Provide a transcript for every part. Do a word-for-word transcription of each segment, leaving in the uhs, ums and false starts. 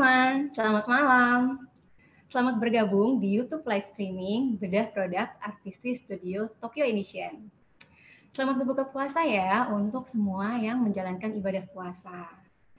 teman-teman, selamat malam. Selamat bergabung di YouTube live streaming Bedah Produk Artistry Studio Tokyo Edition. Selamat berbuka puasa ya untuk semua yang menjalankan ibadah puasa.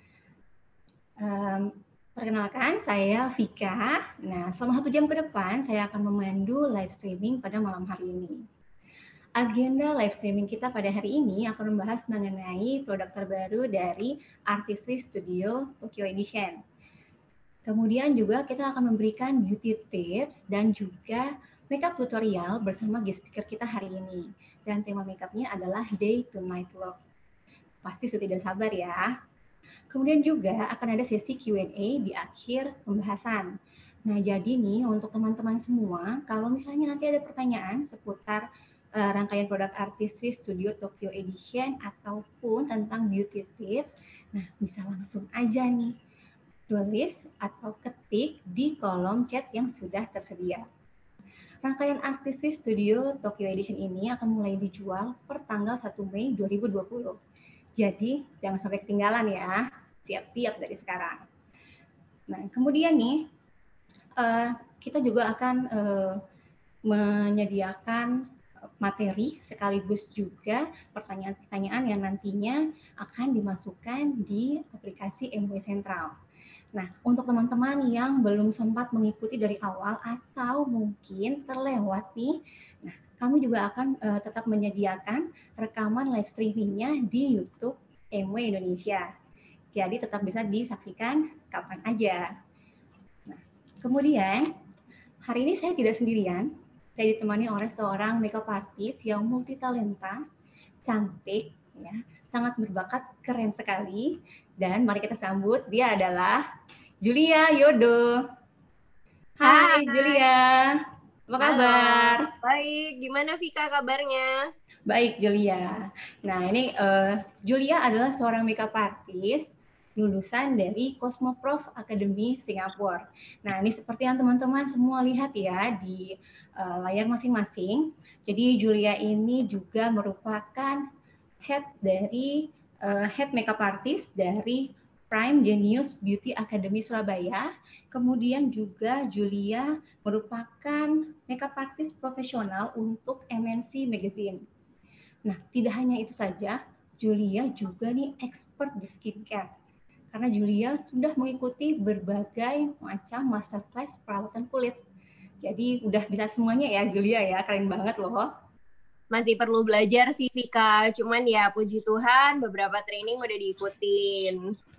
Um, perkenalkan, saya Vika. Nah, selama satu jam ke depan, saya akan memandu live streaming pada malam hari ini. Agenda live streaming kita pada hari ini akan membahas mengenai produk terbaru dari Artistry Studio Tokyo Edition. Kemudian juga kita akan memberikan beauty tips dan juga makeup tutorial bersama guest speaker kita hari ini. Dan tema makeupnya adalah day to night look. Pasti sudah tidak sabar ya. Kemudian juga akan ada sesi Q and A di akhir pembahasan. Nah, jadi nih untuk teman-teman semua, kalau misalnya nanti ada pertanyaan seputar uh, rangkaian produk Artistry Studio Tokyo Edition ataupun tentang beauty tips, nah bisa langsung aja nih tulis atau ketik di kolom chat yang sudah tersedia. Rangkaian Artistry Studio Tokyo Edition ini akan mulai dijual per tanggal satu Mei dua ribu dua puluh. Jadi jangan sampai ketinggalan ya, siap-siap dari sekarang. Nah, kemudian nih, uh, kita juga akan uh, menyediakan materi sekaligus juga pertanyaan-pertanyaan yang nantinya akan dimasukkan di aplikasi M W Sentral. Nah, untuk teman-teman yang belum sempat mengikuti dari awal atau mungkin terlewat nih, nah, kami juga akan uh, tetap menyediakan rekaman live streamingnya di YouTube M W Indonesia. Jadi tetap bisa disaksikan kapan aja. Nah, kemudian hari ini saya tidak sendirian. Saya ditemani oleh seorang makeup artist yang multitalenta, cantik, ya, sangat berbakat, keren sekali. Dan mari kita sambut, dia adalah Julia Yodo. Hai, Hai. Julia, apa Halo. kabar? Baik, gimana Vika kabarnya? Baik Julia. Nah ini uh, Julia adalah seorang makeup artist lulusan dari Cosmoprof Academy Singapura. Nah ini seperti yang teman-teman semua lihat ya di uh, layar masing-masing. Jadi Julia ini juga merupakan head dari uh, head makeup artist dari Prime Genius Beauty Academy Surabaya. Kemudian juga Julia merupakan makeup artist profesional untuk M N C Magazine. Nah, tidak hanya itu saja, Julia juga nih expert di skincare. Karena Julia sudah mengikuti berbagai macam masterclass perawatan kulit. Jadi udah bisa semuanya ya Julia ya, keren banget loh. Masih perlu belajar sih Vika, cuman ya puji Tuhan beberapa training udah diikutin.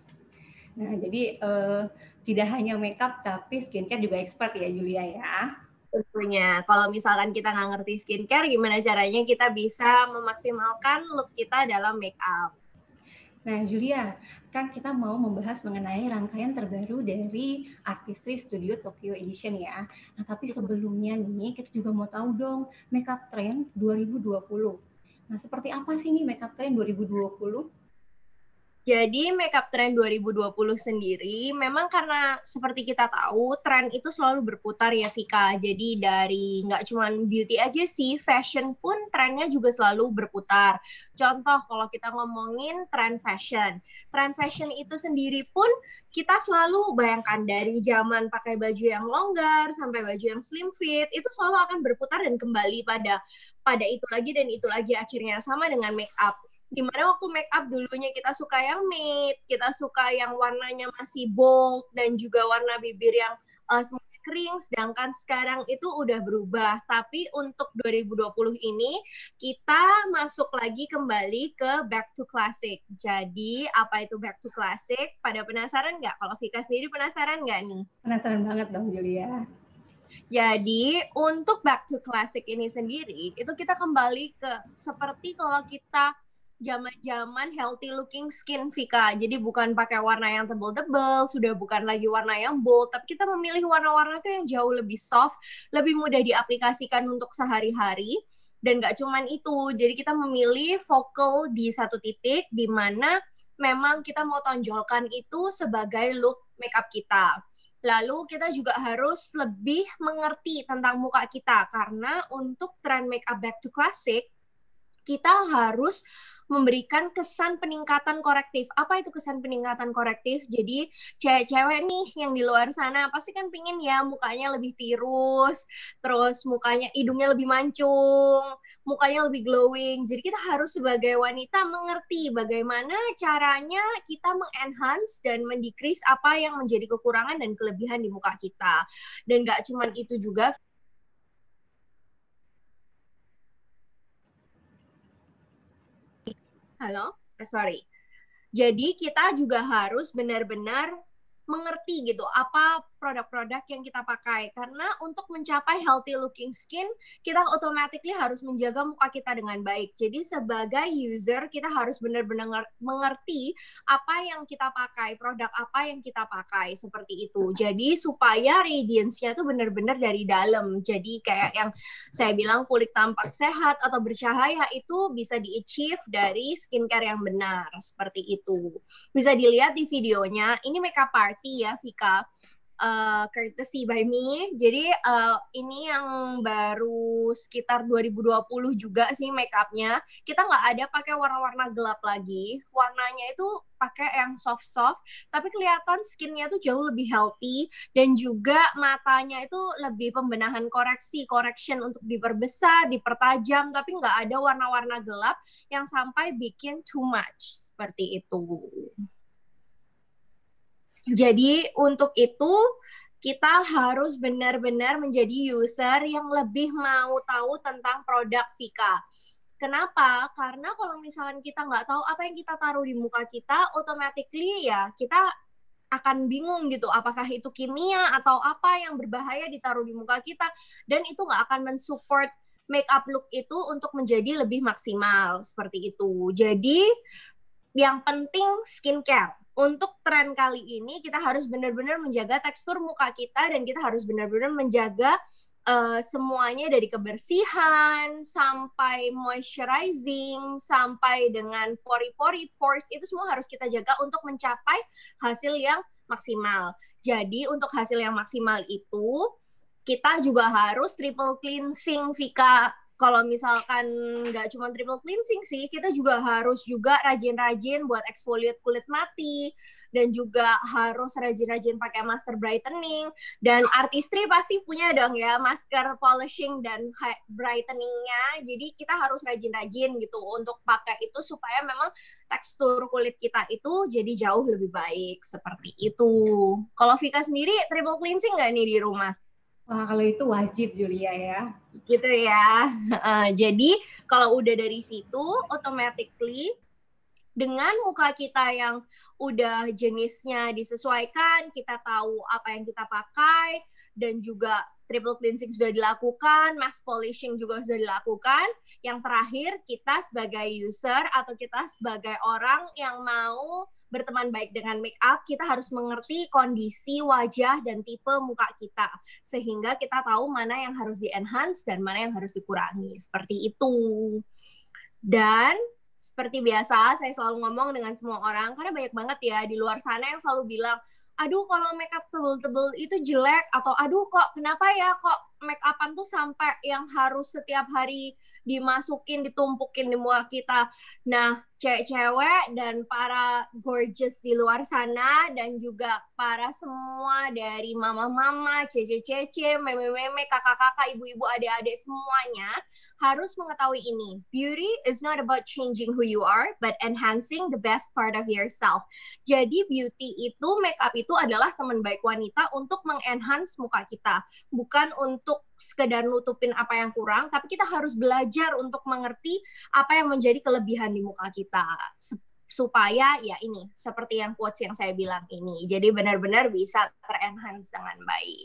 Nah, jadi uh, tidak hanya makeup tapi skincare juga expert ya Julia ya. Tentunya, kalau misalkan kita nggak ngerti skincare, gimana caranya kita bisa memaksimalkan look kita dalam makeup? Nah, Julia, kan kita mau membahas mengenai rangkaian terbaru dari Artistry Studio Tokyo Edition ya. Nah, tapi sebelumnya nih, kita juga mau tahu dong makeup trend dua ribu dua puluh. Nah, seperti apa sih nih makeup trend dua ribu dua puluh? Jadi makeup trend dua ribu dua puluh sendiri memang karena seperti kita tahu tren itu selalu berputar ya Vika. Jadi dari nggak cuma beauty aja sih, fashion pun trennya juga selalu berputar. Contoh kalau kita ngomongin tren fashion. Tren fashion itu sendiri pun kita selalu bayangkan dari zaman pakai baju yang longgar sampai baju yang slim fit, itu selalu akan berputar dan kembali pada pada itu lagi dan itu lagi, akhirnya sama dengan makeup. Dimana waktu make up dulunya kita suka yang matte, kita suka yang warnanya masih bold, dan juga warna bibir yang uh, semuanya kering, sedangkan sekarang itu udah berubah. Tapi untuk dua ribu dua puluh ini, kita masuk lagi kembali ke back to classic. Jadi, apa itu back to classic? Pada penasaran nggak? Kalau Vika sendiri penasaran nggak nih? Penasaran banget dong, Julia. Jadi, untuk back to classic ini sendiri, itu kita kembali ke seperti kalau kita zaman-zaman healthy looking skin Vika. Jadi bukan pakai warna yang tebel-tebel, sudah bukan lagi warna yang bold, tapi kita memilih warna-warna itu yang jauh lebih soft, lebih mudah diaplikasikan untuk sehari-hari. Dan gak cuman itu, jadi kita memilih focal di satu titik, di mana memang kita mau tonjolkan itu sebagai look makeup kita. Lalu kita juga harus lebih mengerti tentang muka kita, karena untuk tren makeup back to classic, kita harus memberikan kesan peningkatan korektif. Apa itu kesan peningkatan korektif? Jadi cewek-cewek nih yang di luar sana pasti kan pingin ya mukanya lebih tirus, terus mukanya hidungnya lebih mancung, mukanya lebih glowing. Jadi kita harus sebagai wanita mengerti bagaimana caranya kita mengenhance dan mendecrease apa yang menjadi kekurangan dan kelebihan di muka kita. Dan gak cuma itu juga. Halo? Eh, sorry. Jadi kita juga harus benar-benar mengerti gitu apa produk-produk yang kita pakai, karena untuk mencapai healthy looking skin kita automatically harus menjaga muka kita dengan baik. Jadi sebagai user kita harus benar-benar mengerti apa yang kita pakai, produk apa yang kita pakai, seperti itu. Jadi supaya radiance-nya tuh benar-benar dari dalam. Jadi kayak yang saya bilang kulit tampak sehat atau bercahaya itu bisa di-achieve dari skincare yang benar, seperti itu. Bisa dilihat di videonya, ini makeup party ya Vika, uh, courtesy by me. Jadi uh, ini yang baru sekitar dua ribu dua puluh juga sih makeupnya. Kita nggak ada pakai warna-warna gelap lagi, warnanya itu pakai yang soft-soft, tapi kelihatan skinnya tuh jauh lebih healthy, dan juga matanya itu lebih pembenahan koreksi, correction untuk diperbesar, dipertajam, tapi nggak ada warna-warna gelap yang sampai bikin too much, seperti itu. Jadi untuk itu kita harus benar-benar menjadi user yang lebih mau tahu tentang produk Vika. Kenapa? Karena kalau misalkan kita nggak tahu apa yang kita taruh di muka kita, automatically ya kita akan bingung gitu, apakah itu kimia atau apa yang berbahaya ditaruh di muka kita, dan itu nggak akan mensupport makeup look itu untuk menjadi lebih maksimal, seperti itu. Jadi yang penting skincare. Untuk tren kali ini kita harus benar-benar menjaga tekstur muka kita, dan kita harus benar-benar menjaga uh, semuanya dari kebersihan sampai moisturizing sampai dengan pori-pori, pores, itu semua harus kita jaga untuk mencapai hasil yang maksimal. Jadi untuk hasil yang maksimal itu kita juga harus triple cleansing, Vika. Kalau misalkan nggak cuma triple cleansing sih, kita juga harus juga rajin-rajin buat exfoliate kulit mati, dan juga harus rajin-rajin pakai masker brightening. Dan artistry pasti punya dong ya masker polishing dan brightening-nya. Jadi kita harus rajin-rajin gitu untuk pakai itu supaya memang tekstur kulit kita itu jadi jauh lebih baik, seperti itu. Kalau Vika sendiri triple cleansing nggak nih di rumah? Wah, kalau itu wajib Julia ya. Gitu ya. Uh, jadi kalau udah dari situ, automatically dengan muka kita yang udah jenisnya disesuaikan, kita tahu apa yang kita pakai, dan juga triple cleansing sudah dilakukan, mask polishing juga sudah dilakukan. Yang terakhir, kita sebagai user atau kita sebagai orang yang mau berteman baik dengan make up, kita harus mengerti kondisi wajah dan tipe muka kita, sehingga kita tahu mana yang harus di-enhance dan mana yang harus dikurangi, seperti itu. Dan seperti biasa, saya selalu ngomong dengan semua orang, karena banyak banget ya di luar sana yang selalu bilang, aduh kalau make up tebel-tebel itu jelek, atau aduh kok kenapa ya kok make upan tuh sampai yang harus setiap hari dimasukin, ditumpukin di muka kita. Nah, cewek-cewek dan para gorgeous di luar sana, dan juga para semua dari mama-mama, cece-cece, meme-meme, kakak-kakak, ibu-ibu, adik-adik, semuanya harus mengetahui ini. Beauty is not about changing who you are, but enhancing the best part of yourself. Jadi beauty itu, makeup itu adalah teman baik wanita untuk mengenhance muka kita. Bukan untuk sekedar nutupin apa yang kurang, tapi kita harus belajar untuk mengerti apa yang menjadi kelebihan di muka kita. Supaya ya ini, seperti yang quotes yang saya bilang ini, jadi benar-benar bisa ter-enhance dengan baik.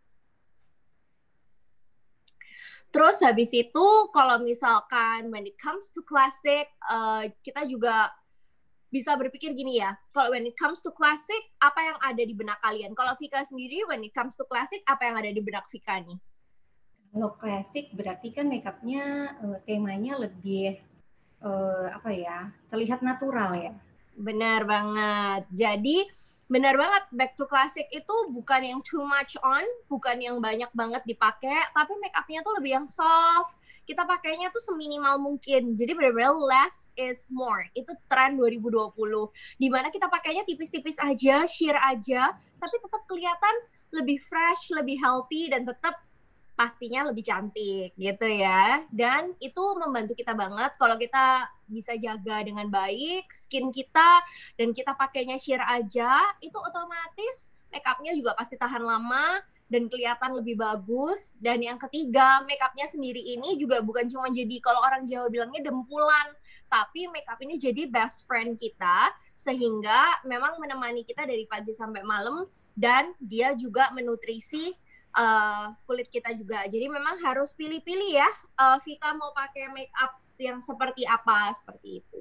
Terus habis itu kalau misalkan when it comes to classic, uh, kita juga bisa berpikir gini ya, kalau when it comes to classic, apa yang ada di benak kalian? Kalau Vika sendiri, when it comes to classic, apa yang ada di benak Vika nih? Kalau klasik berarti kan makeupnya uh, temanya lebih uh, apa ya, terlihat natural ya. Benar banget. Jadi Benar banget, back to classic itu bukan yang too much on, bukan yang banyak banget dipakai, tapi make up-nya tuh lebih yang soft. Kita pakainya tuh seminimal mungkin. Jadi benar-benar less is more. Itu tren dua ribu dua puluh. Dimana kita pakainya tipis-tipis aja, sheer aja, tapi tetap kelihatan lebih fresh, lebih healthy, dan tetap pastinya lebih cantik gitu ya. Dan itu membantu kita banget kalau kita bisa jaga dengan baik skin kita dan kita pakainya sheer aja, itu otomatis make up-nya juga pasti tahan lama dan kelihatan lebih bagus. Dan yang ketiga, make up-nya sendiri ini juga bukan cuma jadi, kalau orang Jawa bilangnya dempulan, tapi make up ini jadi best friend kita, sehingga memang menemani kita dari pagi sampai malam, dan dia juga menutrisi Uh, kulit kita juga. Jadi memang harus pilih-pilih ya, uh, Vika mau pakai make up yang seperti apa, seperti itu.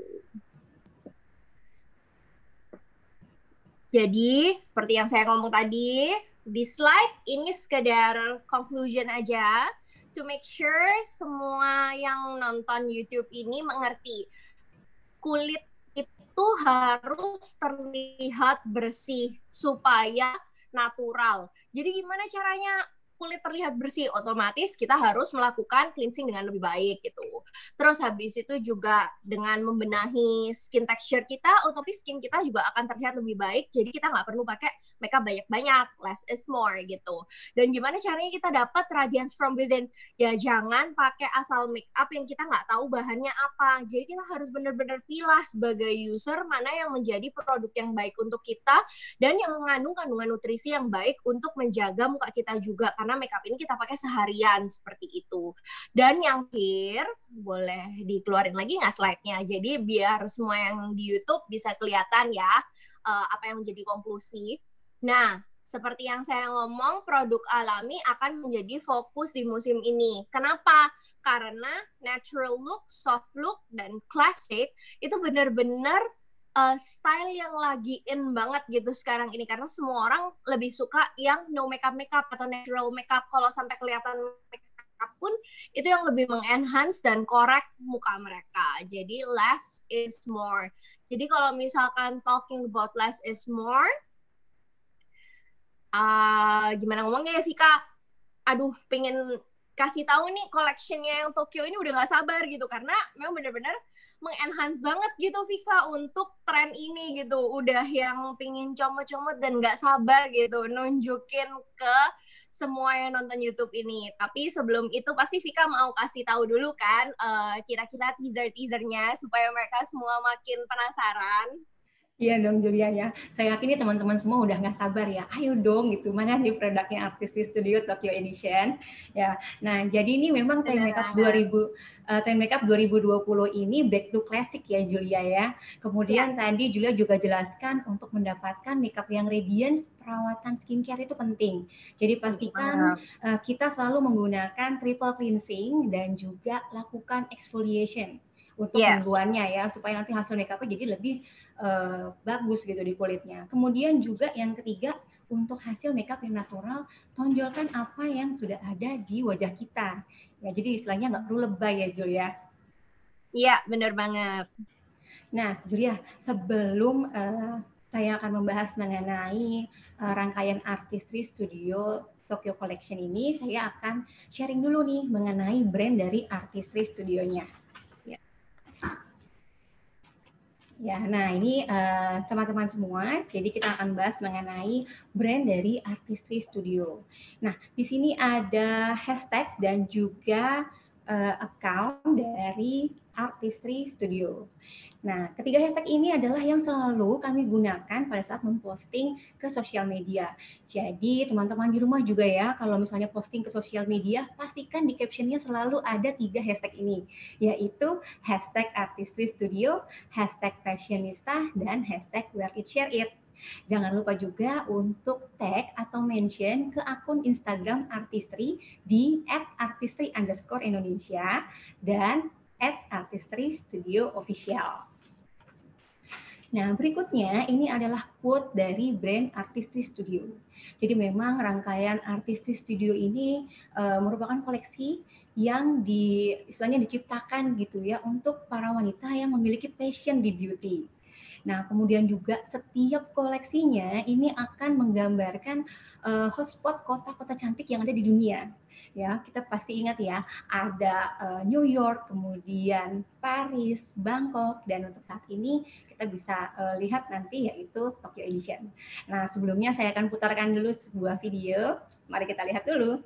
Jadi seperti yang saya ngomong tadi, di slide ini sekedar conclusion aja, to make sure semua yang nonton YouTube ini mengerti, kulit itu harus terlihat bersih supaya natural. Jadi gimana caranya kulit terlihat bersih? Otomatis kita harus melakukan cleansing dengan lebih baik gitu. Terus habis itu juga dengan membenahi skin texture kita, otomatis skin kita juga akan terlihat lebih baik. Jadi kita nggak perlu pakai makeup banyak-banyak, less is more gitu. Dan gimana caranya kita dapat radiance from within? Ya jangan pakai asal makeup yang kita nggak tahu bahannya apa. Jadi kita harus benar-benar pilah sebagai user mana yang menjadi produk yang baik untuk kita dan yang mengandung kandungan nutrisi yang baik untuk menjaga muka kita juga, karena makeup ini kita pakai seharian seperti itu. Dan yang akhir, boleh dikeluarin lagi nggak slide-nya? Jadi biar semua yang di YouTube bisa kelihatan ya uh, apa yang menjadi konklusi. Nah, seperti yang saya ngomong, produk alami akan menjadi fokus di musim ini. Kenapa? Karena natural look, soft look, dan classic itu benar-benar Uh, style yang lagi in banget gitu sekarang ini, karena semua orang lebih suka yang no makeup makeup atau natural makeup. Kalau sampai kelihatan makeup pun itu yang lebih mengenhance dan correct muka mereka. Jadi less is more. Jadi kalau misalkan talking about less is more, uh, gimana ngomongnya ya Vika? Aduh, pengen kasih tahu nih collectionnya yang Tokyo ini udah gak sabar gitu, karena memang benar-benar mengenhance banget gitu Vika untuk tren ini gitu. Udah yang pengen comot-comot dan gak sabar gitu nunjukin ke semua yang nonton YouTube ini. Tapi sebelum itu pasti Vika mau kasih tahu dulu kan uh, kira-kira teaser-teasernya supaya mereka semua makin penasaran. Iya dong Julia ya. Saya yakin nih teman-teman semua udah nggak sabar ya. Ayo dong gitu. Mana nih produknya Artistry Studio Tokyo Edition. Ya. Nah, jadi ini memang Trend Makeup dua ribu uh, Trend Makeup dua ribu dua puluh ini back to classic ya Julia ya. Kemudian yes. Tadi Julia juga jelaskan untuk mendapatkan makeup yang radiance, perawatan skincare itu penting. Jadi pastikan uh, kita selalu menggunakan triple cleansing dan juga lakukan exfoliation untuk yes. mingguannya ya, supaya nanti hasil makeupnya jadi lebih uh, bagus gitu di kulitnya. Kemudian juga yang ketiga, untuk hasil makeup yang natural, tonjolkan apa yang sudah ada di wajah kita. Ya, jadi istilahnya nggak perlu lebay ya, Julia. Iya, benar banget. Nah, Julia, sebelum uh, saya akan membahas mengenai uh, rangkaian Artistry Studio Tokyo Collection ini, saya akan sharing dulu nih mengenai brand dari Artistry Studionya. Ya, nah ini uh, teman-teman semua, jadi kita akan bahas mengenai brand dari Artistry Studio. Nah, di sini ada hashtag dan juga uh, account dari Artistry Studio. Nah, ketiga hashtag ini adalah yang selalu kami gunakan pada saat memposting ke sosial media. Jadi, teman-teman di rumah juga ya, kalau misalnya posting ke sosial media, pastikan di captionnya selalu ada tiga hashtag ini, yaitu hashtag Artistry Studio, hashtag Fashionista, dan hashtag Wear It Share It. Jangan lupa juga untuk tag atau mention ke akun Instagram Artistry di at artistry underscore Indonesia dan at Artistry Studio Official. Nah, berikutnya ini adalah quote dari brand Artistry Studio. Jadi memang rangkaian Artistry Studio ini uh, merupakan koleksi yang di istilahnya diciptakan gitu ya untuk para wanita yang memiliki passion di beauty. Nah, kemudian juga setiap koleksinya ini akan menggambarkan uh, hotspot kota-kota cantik yang ada di dunia. Ya, kita pasti ingat ya, ada uh, New York, kemudian Paris, Bangkok, dan untuk saat ini kita bisa uh, lihat nanti yaitu Tokyo Edition. Nah, sebelumnya saya akan putarkan dulu sebuah video. Mari kita lihat dulu.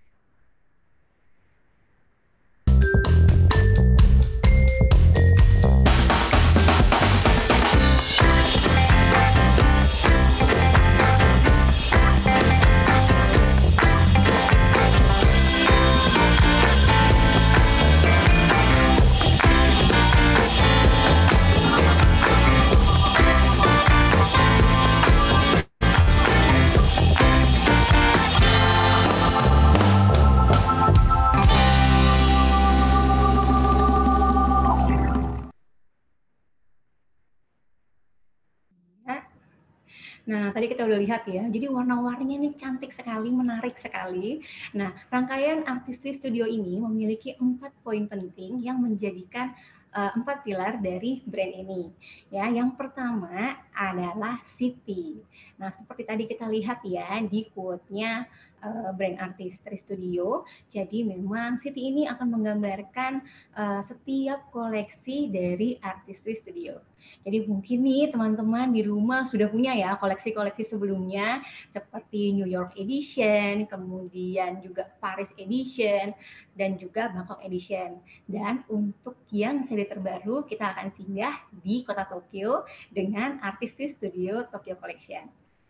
Nah, tadi kita udah lihat ya, jadi warna-warninya ini cantik sekali, menarik sekali. Nah, rangkaian Artistry Studio ini memiliki empat poin penting yang menjadikan uh, empat pilar dari brand ini. Ya, yang pertama adalah city. Nah, seperti tadi kita lihat ya di quote-nya uh, brand Artistry Studio. Jadi memang city ini akan menggambarkan uh, setiap koleksi dari Artistry Studio. Jadi mungkin nih teman-teman di rumah sudah punya ya koleksi-koleksi sebelumnya seperti New York Edition, kemudian juga Paris Edition, dan juga Bangkok Edition. Dan untuk yang seri terbaru kita akan singgah di kota Tokyo dengan Artistry Studio Tokyo Collection.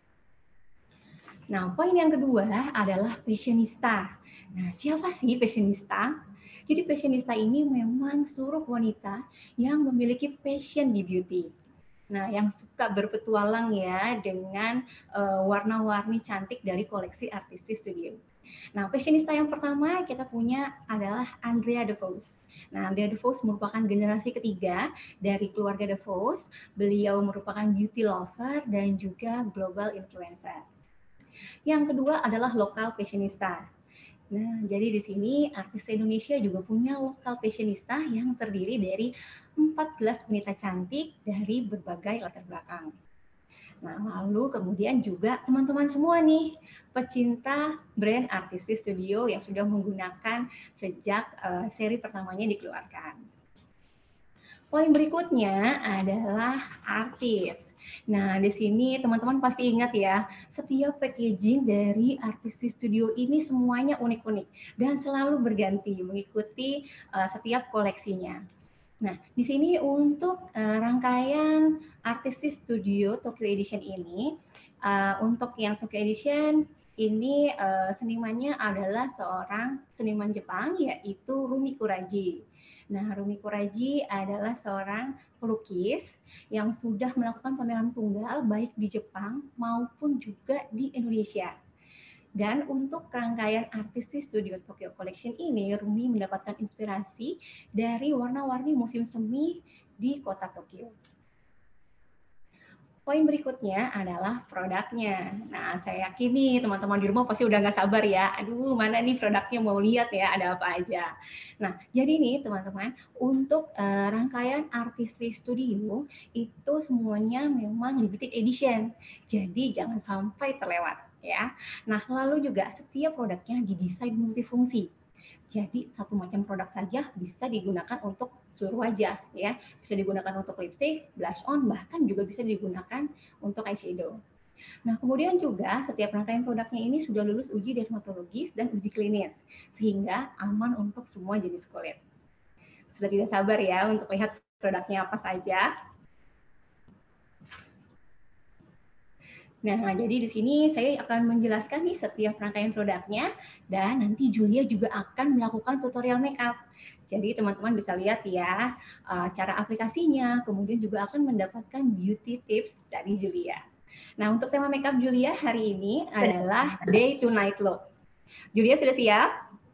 Nah, poin yang kedua adalah fashionista. Nah, siapa sih fashionista? Jadi fashionista ini memang seluruh wanita yang memiliki passion di beauty. Nah, yang suka berpetualang ya dengan uh, warna-warni cantik dari koleksi Artistry Studio. Nah, fashionista yang pertama kita punya adalah Andrea DeVos. Nah, Andrea DeVos merupakan generasi ketiga dari keluarga DeVos. Beliau merupakan beauty lover dan juga global influencer. Yang kedua adalah lokal fashionista. Nah, jadi di sini artis Indonesia juga punya lokal fashionista yang terdiri dari empat belas wanita cantik dari berbagai latar belakang. Nah, lalu kemudian juga teman-teman semua nih, pecinta brand Artistry Studio yang sudah menggunakan sejak uh, seri pertamanya dikeluarkan. Poin berikutnya adalah artis. Nah, di sini teman-teman pasti ingat ya, setiap packaging dari Artistry Studio ini semuanya unik-unik dan selalu berganti mengikuti uh, setiap koleksinya. Nah, di sini untuk uh, rangkaian Artistry Studio Tokyo Edition ini, uh, untuk yang Tokyo Edition ini uh, senimannya adalah seorang seniman Jepang yaitu Rumi Kuraji. Nah, Rumi Kuraji adalah seorang pelukis yang sudah melakukan pameran tunggal baik di Jepang maupun juga di Indonesia. Dan untuk rangkaian Artistry Studio Tokyo Collection ini, Rumi mendapatkan inspirasi dari warna-warni musim semi di kota Tokyo. Poin berikutnya adalah produknya. Nah, saya yakin nih teman-teman di rumah pasti udah nggak sabar ya. Aduh, mana nih produknya, mau lihat ya ada apa aja. Nah, jadi nih teman-teman, untuk uh, rangkaian Artistry Studio itu semuanya memang limited edition. Jadi jangan sampai terlewat ya. Nah, lalu juga setiap produknya didesain multifungsi. Jadi satu macam produk saja bisa digunakan untuk seluruh wajah ya. Bisa digunakan untuk lipstick, blush on, bahkan juga bisa digunakan untuk eyeshadow. Nah, kemudian juga setiap rangkaian produknya ini sudah lulus uji dermatologis dan uji klinis sehingga aman untuk semua jenis kulit. Sudah tidak sabar ya untuk lihat produknya apa saja. Nah, jadi di sini saya akan menjelaskan nih setiap rangkaian produknya dan nanti Julia juga akan melakukan tutorial makeup. Jadi teman-teman bisa lihat ya cara aplikasinya, kemudian juga akan mendapatkan beauty tips dari Julia. Nah, untuk tema makeup Julia hari ini adalah day to night look. Julia sudah siap?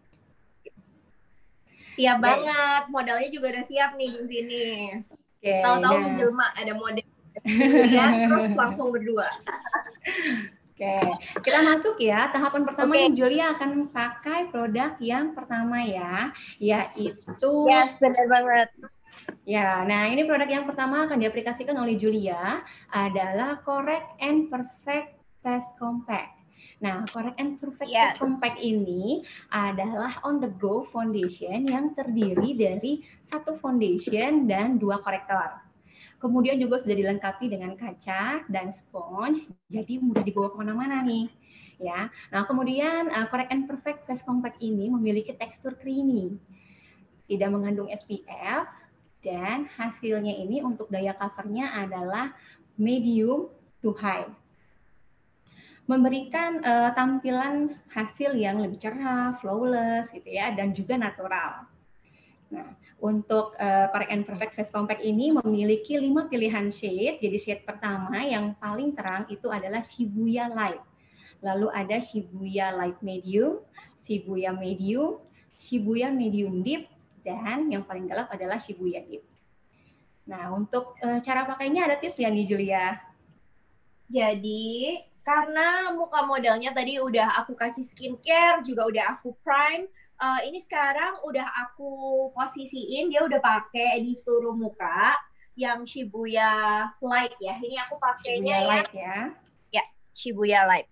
Siap okay. banget, modalnya juga udah siap nih di sini. Okay, tahu-tahu nah. menjelma ada model. Ya, terus langsung berdua. Oke, kita masuk ya. Tahapan pertama okay. Julia akan pakai produk yang pertama ya, yaitu yes, benar banget. Ya, nah ini produk yang pertama akan diaplikasikan oleh Julia adalah Correct and Perfect Face Compact. Nah, Correct and Perfect Yes. Face Compact ini adalah on the go foundation yang terdiri dari satu foundation dan dua korektor. Kemudian juga sudah dilengkapi dengan kaca dan sponge, jadi mudah dibawa kemana-mana nih. Ya, nah kemudian uh, Correct and Perfect Face Compact ini memiliki tekstur creamy, tidak mengandung S P F, dan hasilnya ini untuk daya covernya adalah medium to high. Memberikan uh, tampilan hasil yang lebih cerah, flawless gitu ya, dan juga natural. Nah, untuk uh, Correct and Perfect Face Compact ini memiliki lima pilihan shade. Jadi shade pertama yang paling terang itu adalah Shibuya Light. Lalu ada Shibuya Light Medium, Shibuya Medium, Shibuya Medium Deep, dan yang paling gelap adalah Shibuya Deep. Nah, untuk uh, cara pakainya ada tips ya nih Julia? Jadi, karena muka modelnya tadi udah aku kasih skincare, juga udah aku prime, uh, ini sekarang udah aku posisiin, dia udah pakai di seluruh muka, yang Shibuya Light ya. Ini aku pakainya Shibuya Light ya. Ya, Shibuya Light.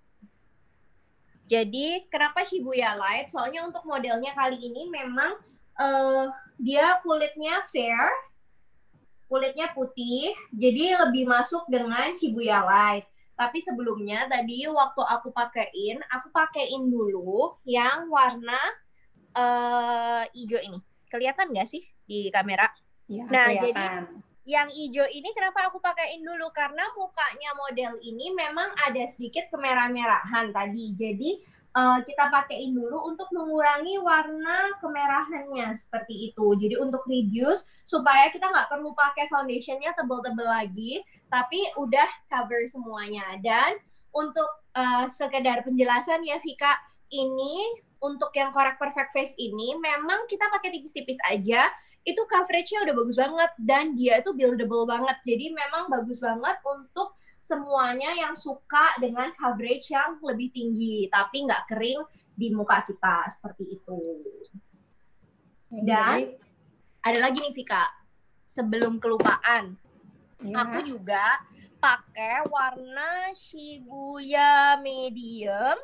Jadi, kenapa Shibuya Light? Soalnya untuk modelnya kali ini memang uh, dia kulitnya fair, kulitnya putih, jadi lebih masuk dengan Shibuya Light. Tapi sebelumnya tadi waktu aku pakein, aku pakein dulu yang warna uh, hijau ini. Kelihatan nggak sih di kamera? Ya, nah, kelihatan. jadi yang hijau ini kenapa aku pakein dulu? Karena mukanya model ini memang ada sedikit kemerah-merahan tadi. Jadi uh, kita pakein dulu untuk mengurangi warna kemerahannya seperti itu. Jadi untuk reduce supaya kita nggak perlu pakai foundationnya tebel-tebel lagi, tapi udah cover semuanya. Dan untuk uh, sekedar penjelasan ya Vika, ini untuk yang Correct Perfect Face ini memang kita pakai tipis-tipis aja, itu coveragenya udah bagus banget dan dia itu buildable banget. Jadi memang bagus banget untuk semuanya yang suka dengan coverage yang lebih tinggi tapi nggak kering di muka kita seperti itu. Dan ada lagi nih Vika, sebelum kelupaan, ya. Aku juga pakai warna Shibuya Medium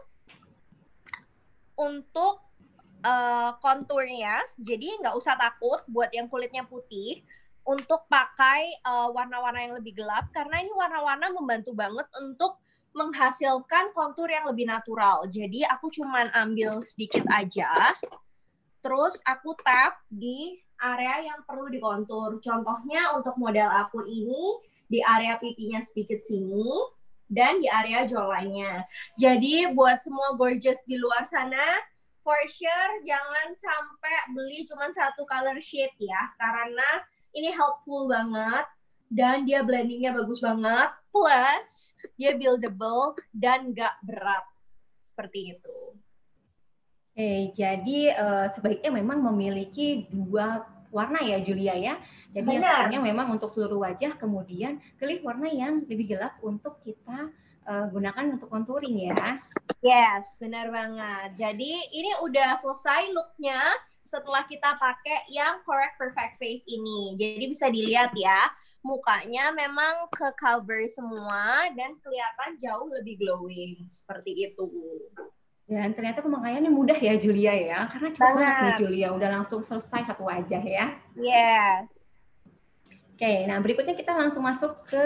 untuk uh, konturnya. Jadi nggak usah takut buat yang kulitnya putih untuk pakai uh, warna-warna yang lebih gelap, karena ini warna-warna membantu banget untuk menghasilkan kontur yang lebih natural. Jadi aku cuman ambil sedikit aja, terus aku tap di area yang perlu dikontur. Contohnya untuk model aku ini di area pipinya sedikit sini, dan di area jawline-nya. Jadi buat semua gorgeous di luar sana, for sure jangan sampai beli cuma satu color shade ya, karena ini helpful banget dan dia blendingnya bagus banget, plus dia buildable dan nggak berat seperti itu. Oke, jadi uh, sebaiknya memang memiliki dua warna ya Julia ya. Jadi yang satunya memang untuk seluruh wajah, kemudian pilih warna yang lebih gelap untuk kita uh, gunakan untuk contouring ya. Yes, benar banget. Jadi ini udah selesai looknya setelah kita pakai yang Correct Perfect Face ini. Jadi bisa dilihat ya, mukanya memang ke cover semua dan kelihatan jauh lebih glowing seperti itu. Dan ternyata pemakaiannya mudah ya Julia ya, karena cepat banget nih Julia, udah langsung selesai satu wajah ya. Yes. Oke, nah berikutnya kita langsung masuk ke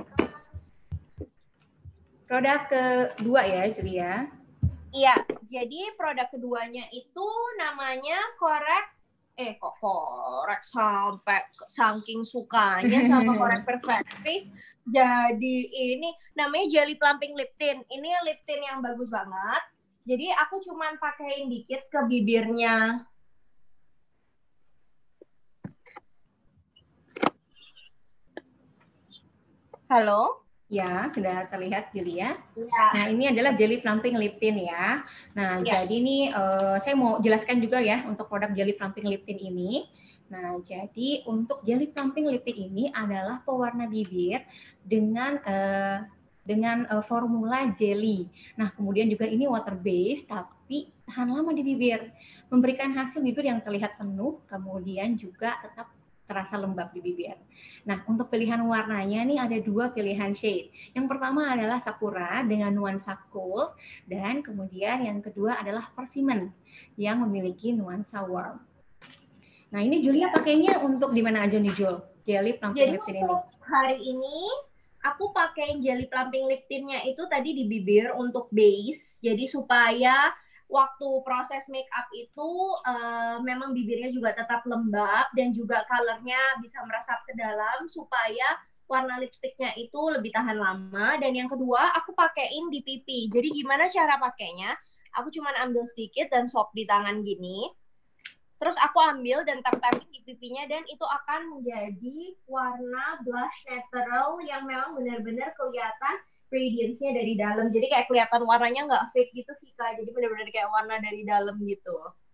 produk kedua ya Julia. Iya, jadi produk keduanya itu namanya Correct, eh kok Correct sampai saking sukanya sama Correct Perfect Face. Jadi ini namanya Jelly Plumping Lip Tint. Ini lip tint yang bagus banget. Jadi aku cuman pakein dikit ke bibirnya. Halo? Ya, sudah terlihat Julia. Ya. Nah, ini adalah Jelly Plumping Lip Tint ya. Nah, ya. Jadi ini uh, saya mau jelaskan juga ya untuk produk Jelly Plumping Lip Tint ini. Nah, jadi untuk Jelly Plumping Lip Tint ini adalah pewarna bibir dengan uh, dengan uh, formula jelly. Nah, kemudian juga ini water based tapi tahan lama di bibir, memberikan hasil bibir yang terlihat penuh, kemudian juga tetap terasa lembab di bibir. Nah, untuk pilihan warnanya nih ada dua pilihan shade. Yang pertama adalah Sakura dengan nuansa cool, dan kemudian yang kedua adalah Persimmon yang memiliki nuansa warm. Nah, ini Julia pakainya untuk di mana aja nih, Jul? Jelly plumping lip tint ini. Jadi hari ini aku pakai jelly plumping lip tintnya itu tadi di bibir untuk base. Jadi supaya waktu proses make up itu uh, memang bibirnya juga tetap lembab dan juga colornya bisa meresap ke dalam supaya warna lipstiknya itu lebih tahan lama. Dan yang kedua aku pakaiin di pipi. Jadi gimana cara pakainya? Aku cuma ambil sedikit dan swap di tangan gini. Terus aku ambil dan tap-tapin di pipinya dan itu akan menjadi warna blush natural yang memang benar-benar kelihatan radiance-nya dari dalam. Jadi kayak kelihatan warnanya nggak fake gitu, Vika. Jadi benar-benar kayak warna dari dalam gitu.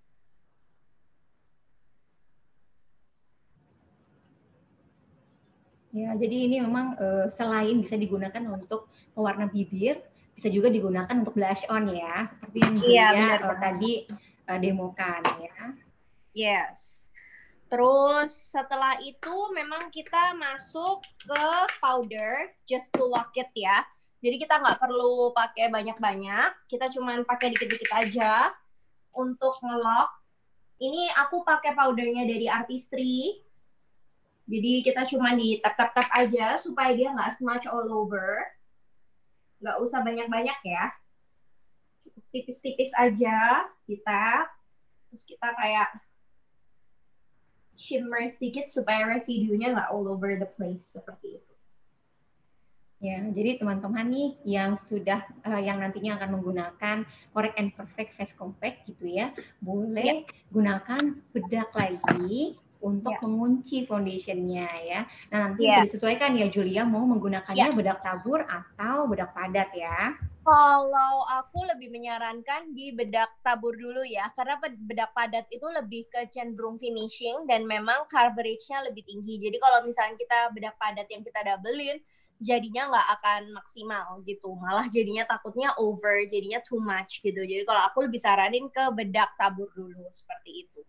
Ya, jadi ini memang uh, selain bisa digunakan untuk pewarna bibir, bisa juga digunakan untuk blush on ya, seperti yang Julia Iya, uh, tadi uh, demokan ya. Yes. Terus setelah itu memang kita masuk ke powder just to lock it ya. Jadi kita nggak perlu pakai banyak-banyak, kita cuma pakai dikit-dikit aja untuk ngelock. Ini aku pakai powdernya dari Artistry. Jadi kita cuma di tap-tap-tap aja supaya dia nggak smudge all over. Nggak usah banyak-banyak ya. Cukup tipis-tipis aja kita. Terus kita kayak shimmer sedikit supaya residunya nggak all over the place seperti itu. Ya, jadi teman-teman nih yang sudah uh, yang nantinya akan menggunakan Correct and Perfect Face Compact gitu ya, boleh ya. Gunakan bedak lagi untuk ya. Mengunci foundationnya ya. Nah nanti ya. Bisa disesuaikan ya Julia mau menggunakannya ya. Bedak tabur atau bedak padat ya. Kalau aku lebih menyarankan di bedak tabur dulu ya, karena bedak padat itu lebih ke cenderung finishing dan memang coveragenya lebih tinggi. Jadi kalau misalnya kita bedak padat yang kita doublein, jadinya nggak akan maksimal gitu. Malah jadinya takutnya over, jadinya too much gitu. Jadi kalau aku lebih saranin ke bedak tabur dulu, seperti itu.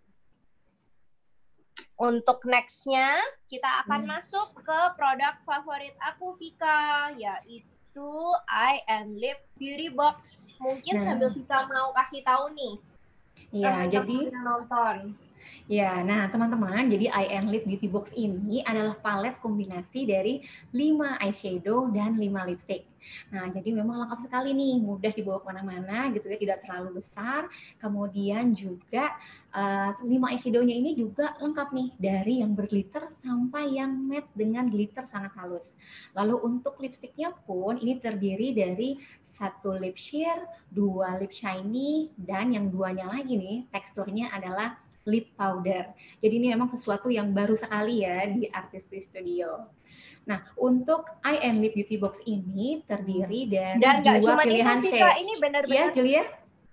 Untuk next-nya, kita akan hmm. masuk ke produk favorit aku, Vika, yaitu itu Eye and Lip Beauty Box. Mungkin nah. Sambil kita mau kasih tahu nih. Iya, jadi nonton. Ya, nah teman-teman, jadi Eye and Lip Beauty Box ini adalah palet kombinasi dari lima eyeshadow dan lima lipstick. Nah, jadi memang lengkap sekali nih, mudah dibawa kemana-mana gitu ya, tidak terlalu besar. Kemudian juga uh, lima eyeshadow-nya ini juga lengkap nih, dari yang berglitter sampai yang matte dengan glitter sangat halus. Lalu untuk lipsticknya pun ini terdiri dari satu lip sheer, dua lip shiny, dan yang duanya lagi nih teksturnya adalah lip powder. Jadi ini memang sesuatu yang baru sekali ya di Artistry Studio. Nah, untuk Eye and Lip Beauty Box ini terdiri dari Dan dua pilihan itu, shade. Ini benar-benar. Ya, Julia?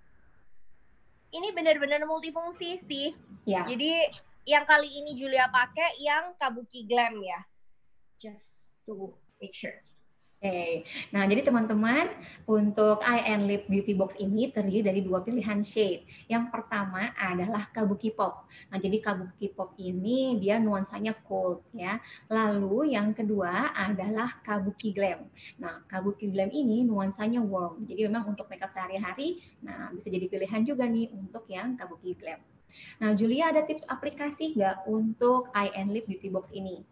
Ini benar-benar multifungsi sih. Ya. Jadi yang kali ini Julia pakai yang Kabuki Glam ya. Just to make sure. Oke, okay. Nah jadi teman-teman untuk Eye and Lip Beauty Box ini terdiri dari dua pilihan shade. Yang pertama adalah Kabuki Pop. Nah jadi Kabuki Pop ini dia nuansanya cold ya. Lalu yang kedua adalah Kabuki Glam. Nah Kabuki Glam ini nuansanya warm. Jadi memang untuk makeup sehari-hari, nah bisa jadi pilihan juga nih untuk yang Kabuki Glam. Nah Julia ada tips aplikasi nggak untuk Eye and Lip Beauty Box ini?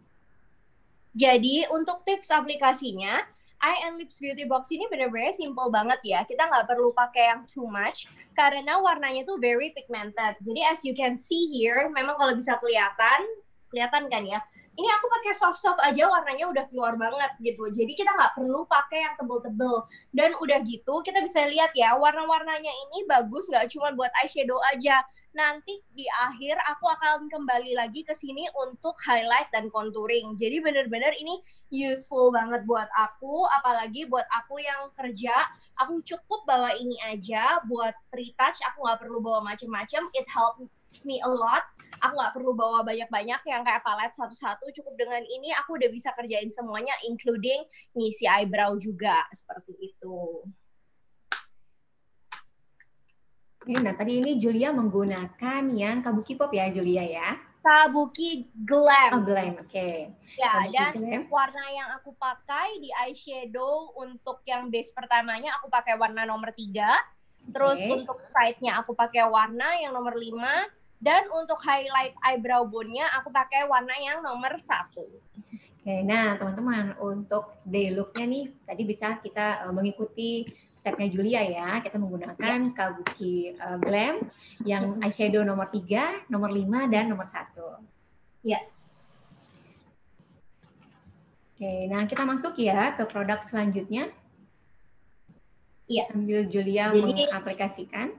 Jadi untuk tips aplikasinya, Eye and Lips Beauty Box ini benar-benar simple banget ya. Kita nggak perlu pakai yang too much karena warnanya tuh very pigmented. Jadi as you can see here, memang kalau bisa kelihatan, kelihatan kan ya. Ini aku pakai soft-soft aja warnanya udah keluar banget gitu. Jadi kita nggak perlu pakai yang tebel-tebel. Dan udah gitu kita bisa lihat ya warna-warnanya ini bagus nggak cuma buat eyeshadow aja. Nanti di akhir aku akan kembali lagi ke sini untuk highlight dan contouring. Jadi benar-benar ini useful banget buat aku, apalagi buat aku yang kerja. Aku cukup bawa ini aja buat retouch, aku nggak perlu bawa macam-macam. It helps me a lot. Aku nggak perlu bawa banyak-banyak yang kayak palet satu-satu. Cukup dengan ini aku udah bisa kerjain semuanya, including ngisi eyebrow juga, seperti itu. Nah, tadi ini Julia menggunakan yang Kabuki Pop ya, Julia ya? Kabuki Glam. Oh, Glam, oke. Okay. Ya, Kabuki dan Glam. warna yang aku pakai di eyeshadow untuk yang base pertamanya aku pakai warna nomor tiga. Terus okay. Untuk side-nya aku pakai warna yang nomor lima. Dan untuk highlight eyebrow bone-nya aku pakai warna yang nomor satu. Oke, nah teman-teman untuk day look-nya nih, tadi bisa kita uh, mengikuti step-nya Julia ya. Kita menggunakan yeah. Kabuki uh, Glam yang eyeshadow nomor tiga, nomor lima, dan nomor satu. Ya. Yeah. Oke, nah kita masuk ya ke produk selanjutnya. Iya. Yeah. Sambil Julia Jadi, mengaplikasikan.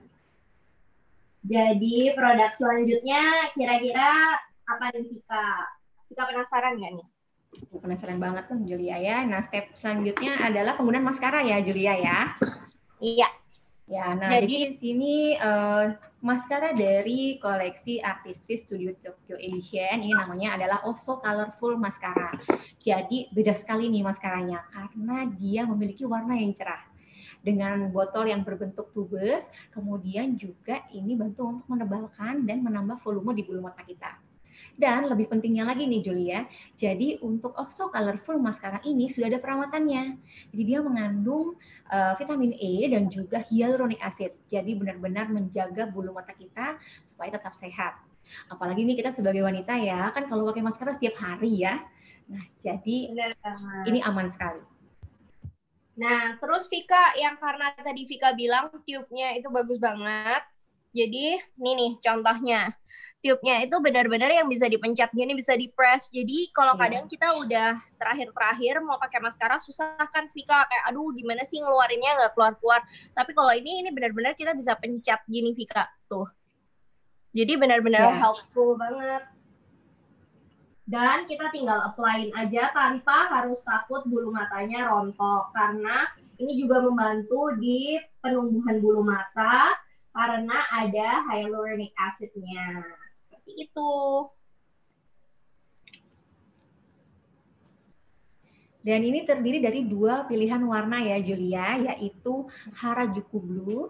Jadi produk selanjutnya kira-kira apa nih Vika? Vika penasaran nggak nih? Penasaran banget tuh Julia ya. Nah step selanjutnya adalah penggunaan maskara ya Julia ya. Iya. Ya, nah jadi, jadi di sini uh, maskara dari koleksi Artistry Studio Tokyo Edition ini namanya adalah Oso Colorful Mascara. Jadi beda sekali nih maskaranya karena dia memiliki warna yang cerah. Dengan botol yang berbentuk tube, kemudian juga ini bantu untuk menebalkan dan menambah volume di bulu mata kita. Dan lebih pentingnya lagi nih Julia, jadi untuk Oso Colorful Mascara ini sudah ada perawatannya. Jadi dia mengandung uh, vitamin E dan juga hyaluronic acid. Jadi benar-benar menjaga bulu mata kita supaya tetap sehat. Apalagi nih kita sebagai wanita ya, kan kalau pakai maskara setiap hari ya. Nah, jadi Benar. Ini aman sekali. Nah, terus Vika yang karena tadi Vika bilang tube-nya itu bagus banget. Jadi, ini nih contohnya. Tube-nya itu benar-benar yang bisa dipencet gini, bisa di-press. Jadi, kalau yeah. kadang kita udah terakhir-terakhir mau pakai maskara susah kan Vika, kayak aduh gimana sih ngeluarinnya nggak keluar-keluar. Tapi kalau ini ini benar-benar kita bisa pencet gini Vika tuh. Jadi benar-benar yeah. helpful banget. Dan kita tinggal apply-in aja tanpa harus takut bulu matanya rontok. Karena ini juga membantu di penumbuhan bulu mata karena ada hyaluronic acid-nya. Seperti itu. Dan ini terdiri dari dua pilihan warna ya Julia, yaitu Harajuku Blue,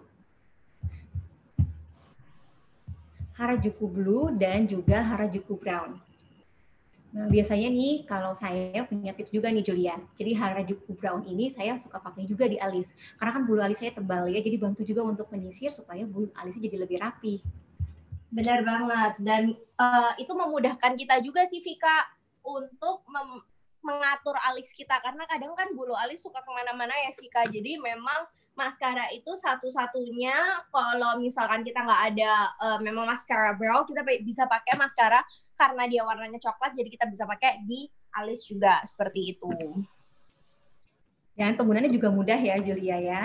Harajuku Blue dan juga Harajuku Brown. Nah, biasanya nih kalau saya punya tips juga nih Julia. Jadi Harajuku Brown ini saya suka pakai juga di alis. Karena kan bulu alis saya tebal ya, jadi bantu juga untuk menyisir supaya bulu alisnya jadi lebih rapi. Benar banget. Dan uh, itu memudahkan kita juga sih Vika untuk mengatur alis kita. Karena kadang kan bulu alis suka kemana-mana ya Vika. Jadi memang maskara itu satu-satunya kalau misalkan kita nggak ada uh, memang maskara brow, kita bisa pakai maskara karena dia warnanya coklat, jadi kita bisa pakai di alis juga, seperti itu. Dan penggunaannya juga mudah ya, Julia ya?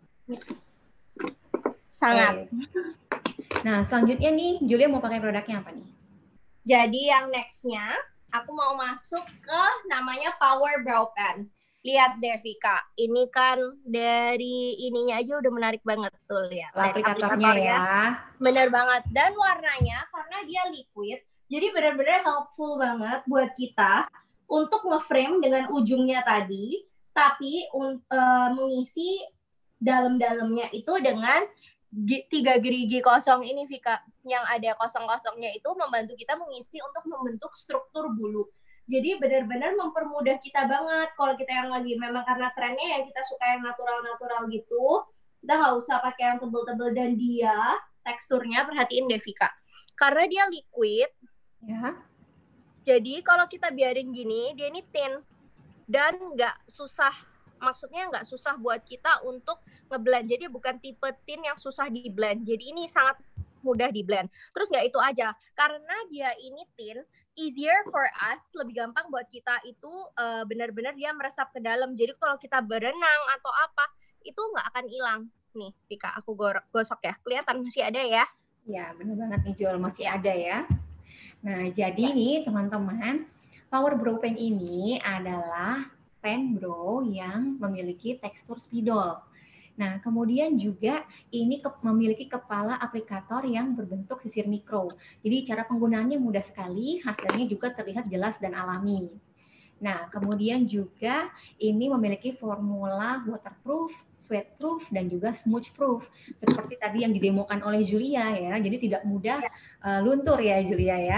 Sangat. Oke. Nah, selanjutnya nih, Julia mau pakai produknya apa nih? Jadi yang next-nya, aku mau masuk ke namanya Power Brow Pen. Lihat deh, Vika. Ini kan dari ininya aja udah menarik banget tuh, lihat. Aplikatornya ya. Bener banget. Dan warnanya, karena dia liquid, jadi benar-benar helpful banget buat kita untuk nge-frame dengan ujungnya tadi, tapi uh, mengisi dalam-dalamnya itu dengan tiga gerigi kosong ini, Vika. Yang ada kosong-kosongnya itu membantu kita mengisi untuk membentuk struktur bulu. Jadi benar-benar mempermudah kita banget. Kalau kita yang lagi memang karena trennya ya kita suka yang natural-natural gitu, kita nggak usah pakai yang tebel-tebel. Dan dia teksturnya, perhatiin deh, Vika. Karena dia liquid, ya. Jadi kalau kita biarin gini, dia ini thin dan nggak susah, maksudnya nggak susah buat kita untuk ngeblend. Jadi bukan tipe thin yang susah di blend. Jadi ini sangat mudah di blend. Terus nggak itu aja, karena dia ini thin, easier for us, lebih gampang buat kita itu uh, benar-benar dia meresap ke dalam. Jadi kalau kita berenang atau apa, itu nggak akan hilang. Nih, Vika, aku gosok ya. Kelihatan masih ada ya? Ya, benar banget nih, Jul, masih ada ya. Nah, jadi ya. Nih teman-teman, Power Brow Pen ini adalah pen brow yang memiliki tekstur spidol. Nah, kemudian juga ini ke, memiliki kepala aplikator yang berbentuk sisir mikro. Jadi cara penggunaannya mudah sekali, hasilnya juga terlihat jelas dan alami. Nah, kemudian juga ini memiliki formula waterproof, sweatproof, dan juga smoothproof. Seperti tadi yang didemokan oleh Julia ya, jadi tidak mudah uh, luntur ya Julia ya.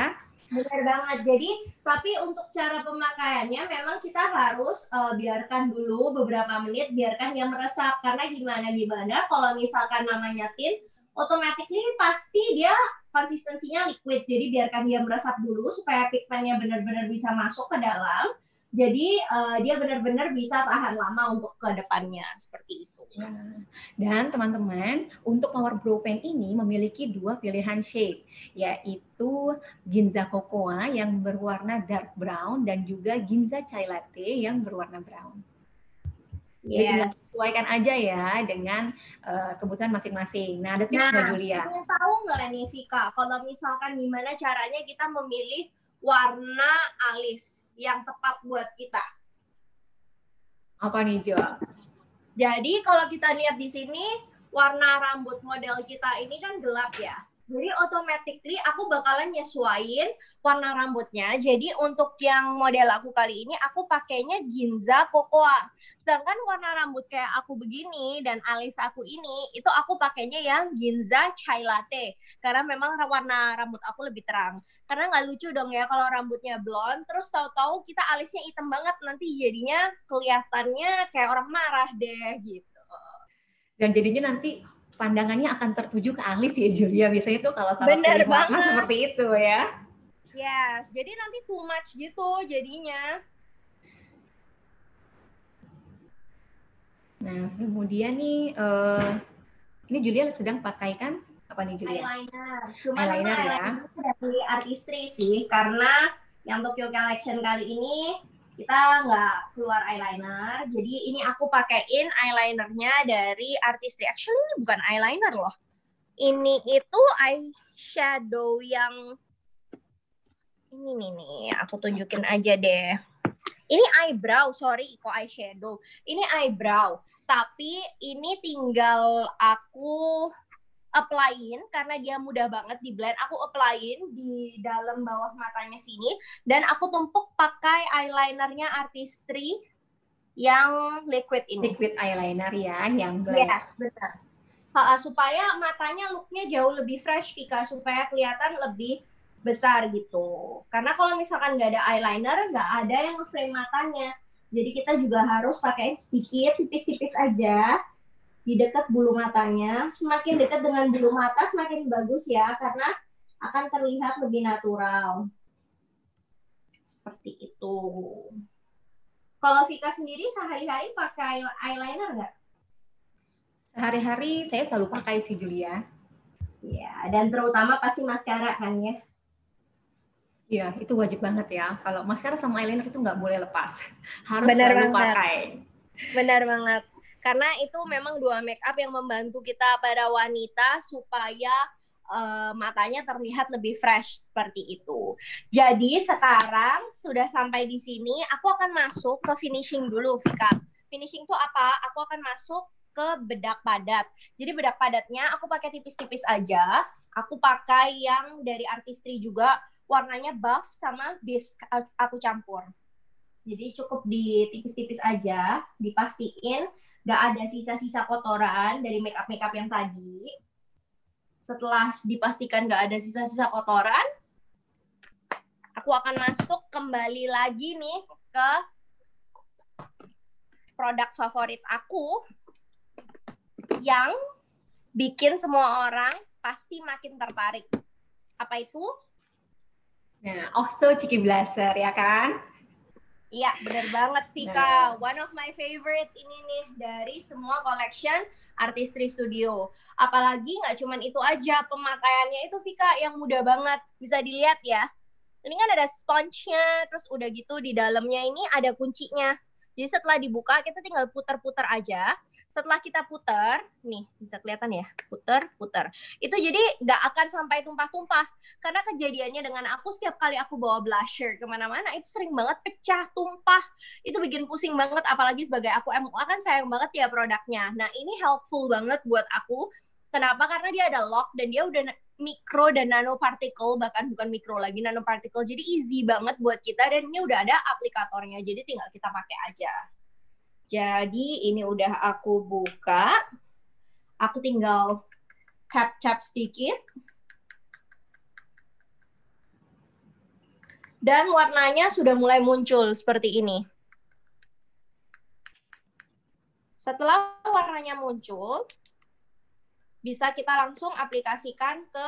Benar banget. Jadi, tapi untuk cara pemakaiannya memang kita harus uh, biarkan dulu beberapa menit, biarkan dia meresap. Karena gimana-gimana kalau misalkan namanya tint, automatically pasti dia konsistensinya liquid. Jadi biarkan dia meresap dulu supaya pigmennya benar-benar bisa masuk ke dalam. Jadi uh, dia benar-benar bisa tahan lama untuk ke depannya, seperti itu. Dan teman-teman, untuk Power Brow Pen ini memiliki dua pilihan shade, yaitu Ginza Cocoa yang berwarna dark brown dan juga Ginza Chai Latte yang berwarna brown. Jadi tinggal sesuaikan aja ya dengan uh, kebutuhan masing-masing. Nah, ada tips nggak, nah, Julia? Nah, tahu nggak nih, Vika, kalau misalkan gimana caranya kita memilih warna alis yang tepat buat kita? Apa nih, Jo? Jadi kalau kita lihat di sini, warna rambut model kita ini kan gelap ya. Jadi automatically aku bakalan nyesuaiin warna rambutnya. Jadi untuk yang model aku kali ini, aku pakainya Ginza Cocoa. Sedangkan warna rambut kayak aku begini dan alis aku ini, itu aku pakainya yang Ginza Chai Latte. Karena memang warna rambut aku lebih terang. Karena nggak lucu dong ya kalau rambutnya blonde, terus tahu-tahu kita alisnya hitam banget, nanti jadinya kelihatannya kayak orang marah deh gitu. Dan jadinya nanti pandangannya akan tertuju ke alis ya, Julia. Biasanya tuh kalau salah pilih warna seperti itu ya. Yes, jadi nanti too much gitu jadinya. Nah, kemudian nih, uh, ini Julia sedang pakai kan? Apa nih, Julia? Eyeliner. Cuma eyeliner ya. Eyeliner dari Artistry sih, karena yang Tokyo Collection kali ini kita nggak keluar eyeliner. Jadi ini aku pakaiin eyelinernya dari Artistry. Actually ini bukan eyeliner loh. Ini itu eyeshadow yang ini nih nih. Aku tunjukin aja deh. Ini eyebrow, sorry kok eyeshadow. Ini eyebrow. Tapi ini tinggal aku applyin karena dia mudah banget di blend. Aku applyin di dalam bawah matanya sini dan aku tumpuk pakai eyelinernya Artistry yang liquid ini. Liquid eyeliner ya, yang black. Yes, benar. Ha, supaya matanya looknya jauh lebih fresh, Vika, supaya kelihatan lebih besar gitu. Karena kalau misalkan nggak ada eyeliner, nggak ada yang frame matanya. Jadi kita juga harus pakai sedikit, tipis-tipis aja di dekat bulu matanya. Semakin dekat dengan bulu mata semakin bagus ya, karena akan terlihat lebih natural. Seperti itu. Kalau Vika sendiri sehari-hari pakai eyeliner nggak? Sehari-hari saya selalu pakai sih, Julia. Ya, dan terutama pasti maskara kan ya? Iya, itu wajib banget ya. Kalau maskara sama eyeliner itu nggak boleh lepas. Harus Benar selalu banget. pakai. Benar banget. Karena itu memang dua make up yang membantu kita para wanita supaya uh, matanya terlihat lebih fresh seperti itu. Jadi sekarang sudah sampai di sini, aku akan masuk ke finishing dulu, Vika. Finishing itu apa? Aku akan masuk ke bedak padat. Jadi bedak padatnya aku pakai tipis-tipis aja. Aku pakai yang dari Artistry juga, warnanya buff sama beige aku campur. Jadi cukup di tipis-tipis aja, dipastiin nggak ada sisa-sisa kotoran dari makeup-makeup yang tadi. Setelah dipastikan nggak ada sisa-sisa kotoran, aku akan masuk kembali lagi nih ke produk favorit aku yang bikin semua orang pasti makin tertarik. Apa itu? Nah, Oxo Cheeky Blusher ya kan? Iya, bener banget sih, Kak. One of my favorite ini nih dari semua collection Artistry Studio. Apalagi nggak cuman itu aja, pemakaiannya itu, Vika, yang mudah banget. Bisa dilihat ya. Ini kan ada sponge-nya, terus udah gitu di dalamnya ini ada kuncinya. Jadi setelah dibuka, kita tinggal puter-puter aja. Setelah kita puter, nih bisa kelihatan ya, puter-puter. Itu jadi nggak akan sampai tumpah-tumpah. Karena kejadiannya dengan aku, setiap kali aku bawa blusher kemana-mana, itu sering banget pecah, tumpah. Itu bikin pusing banget, apalagi sebagai aku M U A kan sayang banget ya produknya. Nah ini helpful banget buat aku. Kenapa? Karena dia ada lock dan dia udah mikro dan nanopartikel, bahkan bukan mikro lagi, nanopartikel. Jadi easy banget buat kita dan ini udah ada aplikatornya, jadi tinggal kita pakai aja. Jadi ini udah aku buka. Aku tinggal tap-tap sedikit. Dan warnanya sudah mulai muncul seperti ini. Setelah warnanya muncul, bisa kita langsung aplikasikan ke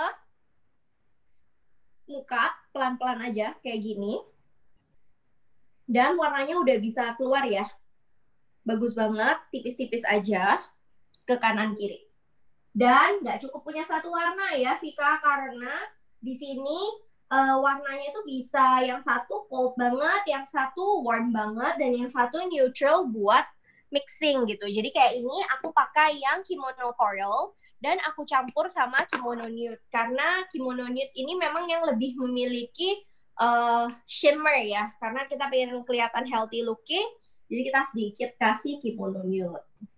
muka, pelan-pelan aja, kayak gini. Dan warnanya udah bisa keluar ya. Bagus banget, tipis-tipis aja ke kanan-kiri. Dan nggak cukup punya satu warna ya, Vika, karena di sini uh, warnanya itu bisa yang satu cold banget, yang satu warm banget, dan yang satu neutral buat mixing gitu. Jadi kayak ini aku pakai yang kimono coral dan aku campur sama kimono nude karena kimono nude ini memang yang lebih memiliki uh, shimmer ya, karena kita pengen kelihatan healthy looking. Jadi kita sedikit kasih kimono nude.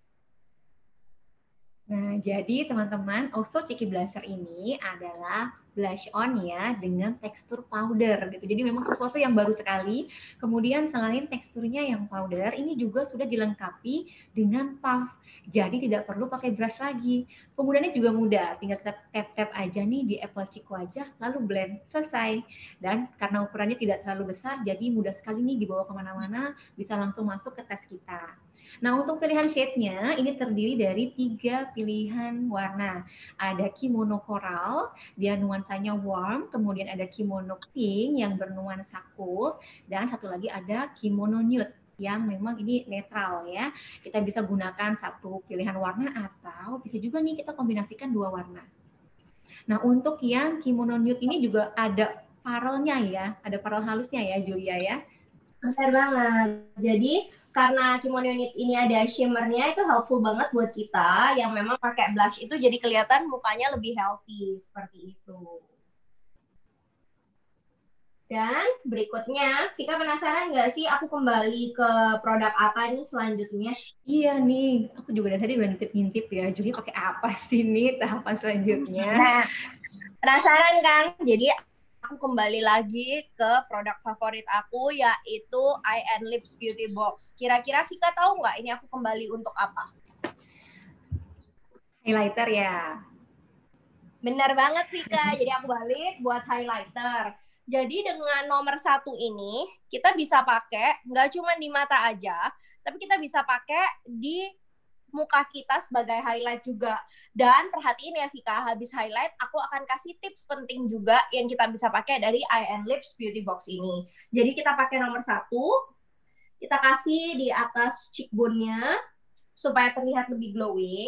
Nah, jadi teman-teman, Also Cheeky Blusher ini adalah blush on ya dengan tekstur powder gitu. Jadi memang sesuatu yang baru sekali. Kemudian selain teksturnya yang powder, ini juga sudah dilengkapi dengan puff. Jadi tidak perlu pakai brush lagi. Penggunaannya juga mudah, tinggal kita tap-tap aja nih di apple cheek wajah, lalu blend, selesai. Dan karena ukurannya tidak terlalu besar, jadi mudah sekali nih dibawa kemana-mana, bisa langsung masuk ke tas kita. Nah, untuk pilihan shade-nya, ini terdiri dari tiga pilihan warna. Ada kimono coral, dia nuansanya warm, kemudian ada kimono pink yang bernuansa cool, dan satu lagi ada kimono nude yang memang ini netral ya. Kita bisa gunakan satu pilihan warna atau bisa juga nih kita kombinasikan dua warna. Nah, untuk yang kimono nude ini juga ada parelnya ya, ada parel halusnya ya, Julia ya. Benar banget. Jadi karena kimono nude ini ada shimmernya, itu helpful banget buat kita yang memang pakai blush itu jadi kelihatan mukanya lebih healthy seperti itu. Dan berikutnya, Vika penasaran nggak sih aku kembali ke produk apa nih selanjutnya? Iya nih, aku juga dari tadi udah ngintip-ngintip ya, Juli pakai apa sih nih tahapan selanjutnya? Nah, penasaran kan? Jadi aku kembali lagi ke produk favorit aku, yaitu Eye and Lips Beauty Box. Kira-kira Vika tahu nggak ini aku kembali untuk apa? Highlighter ya? Benar banget Vika, jadi aku balik buat highlighter. Jadi dengan nomor satu ini, kita bisa pakai, nggak cuma di mata aja, tapi kita bisa pakai di muka kita sebagai highlight juga. Dan perhatiin ya Vika, habis highlight, aku akan kasih tips penting juga yang kita bisa pakai dari Eye and Lips Beauty Box ini. Jadi kita pakai nomor satu, kita kasih di atas cheekbone-nya, supaya terlihat lebih glowing.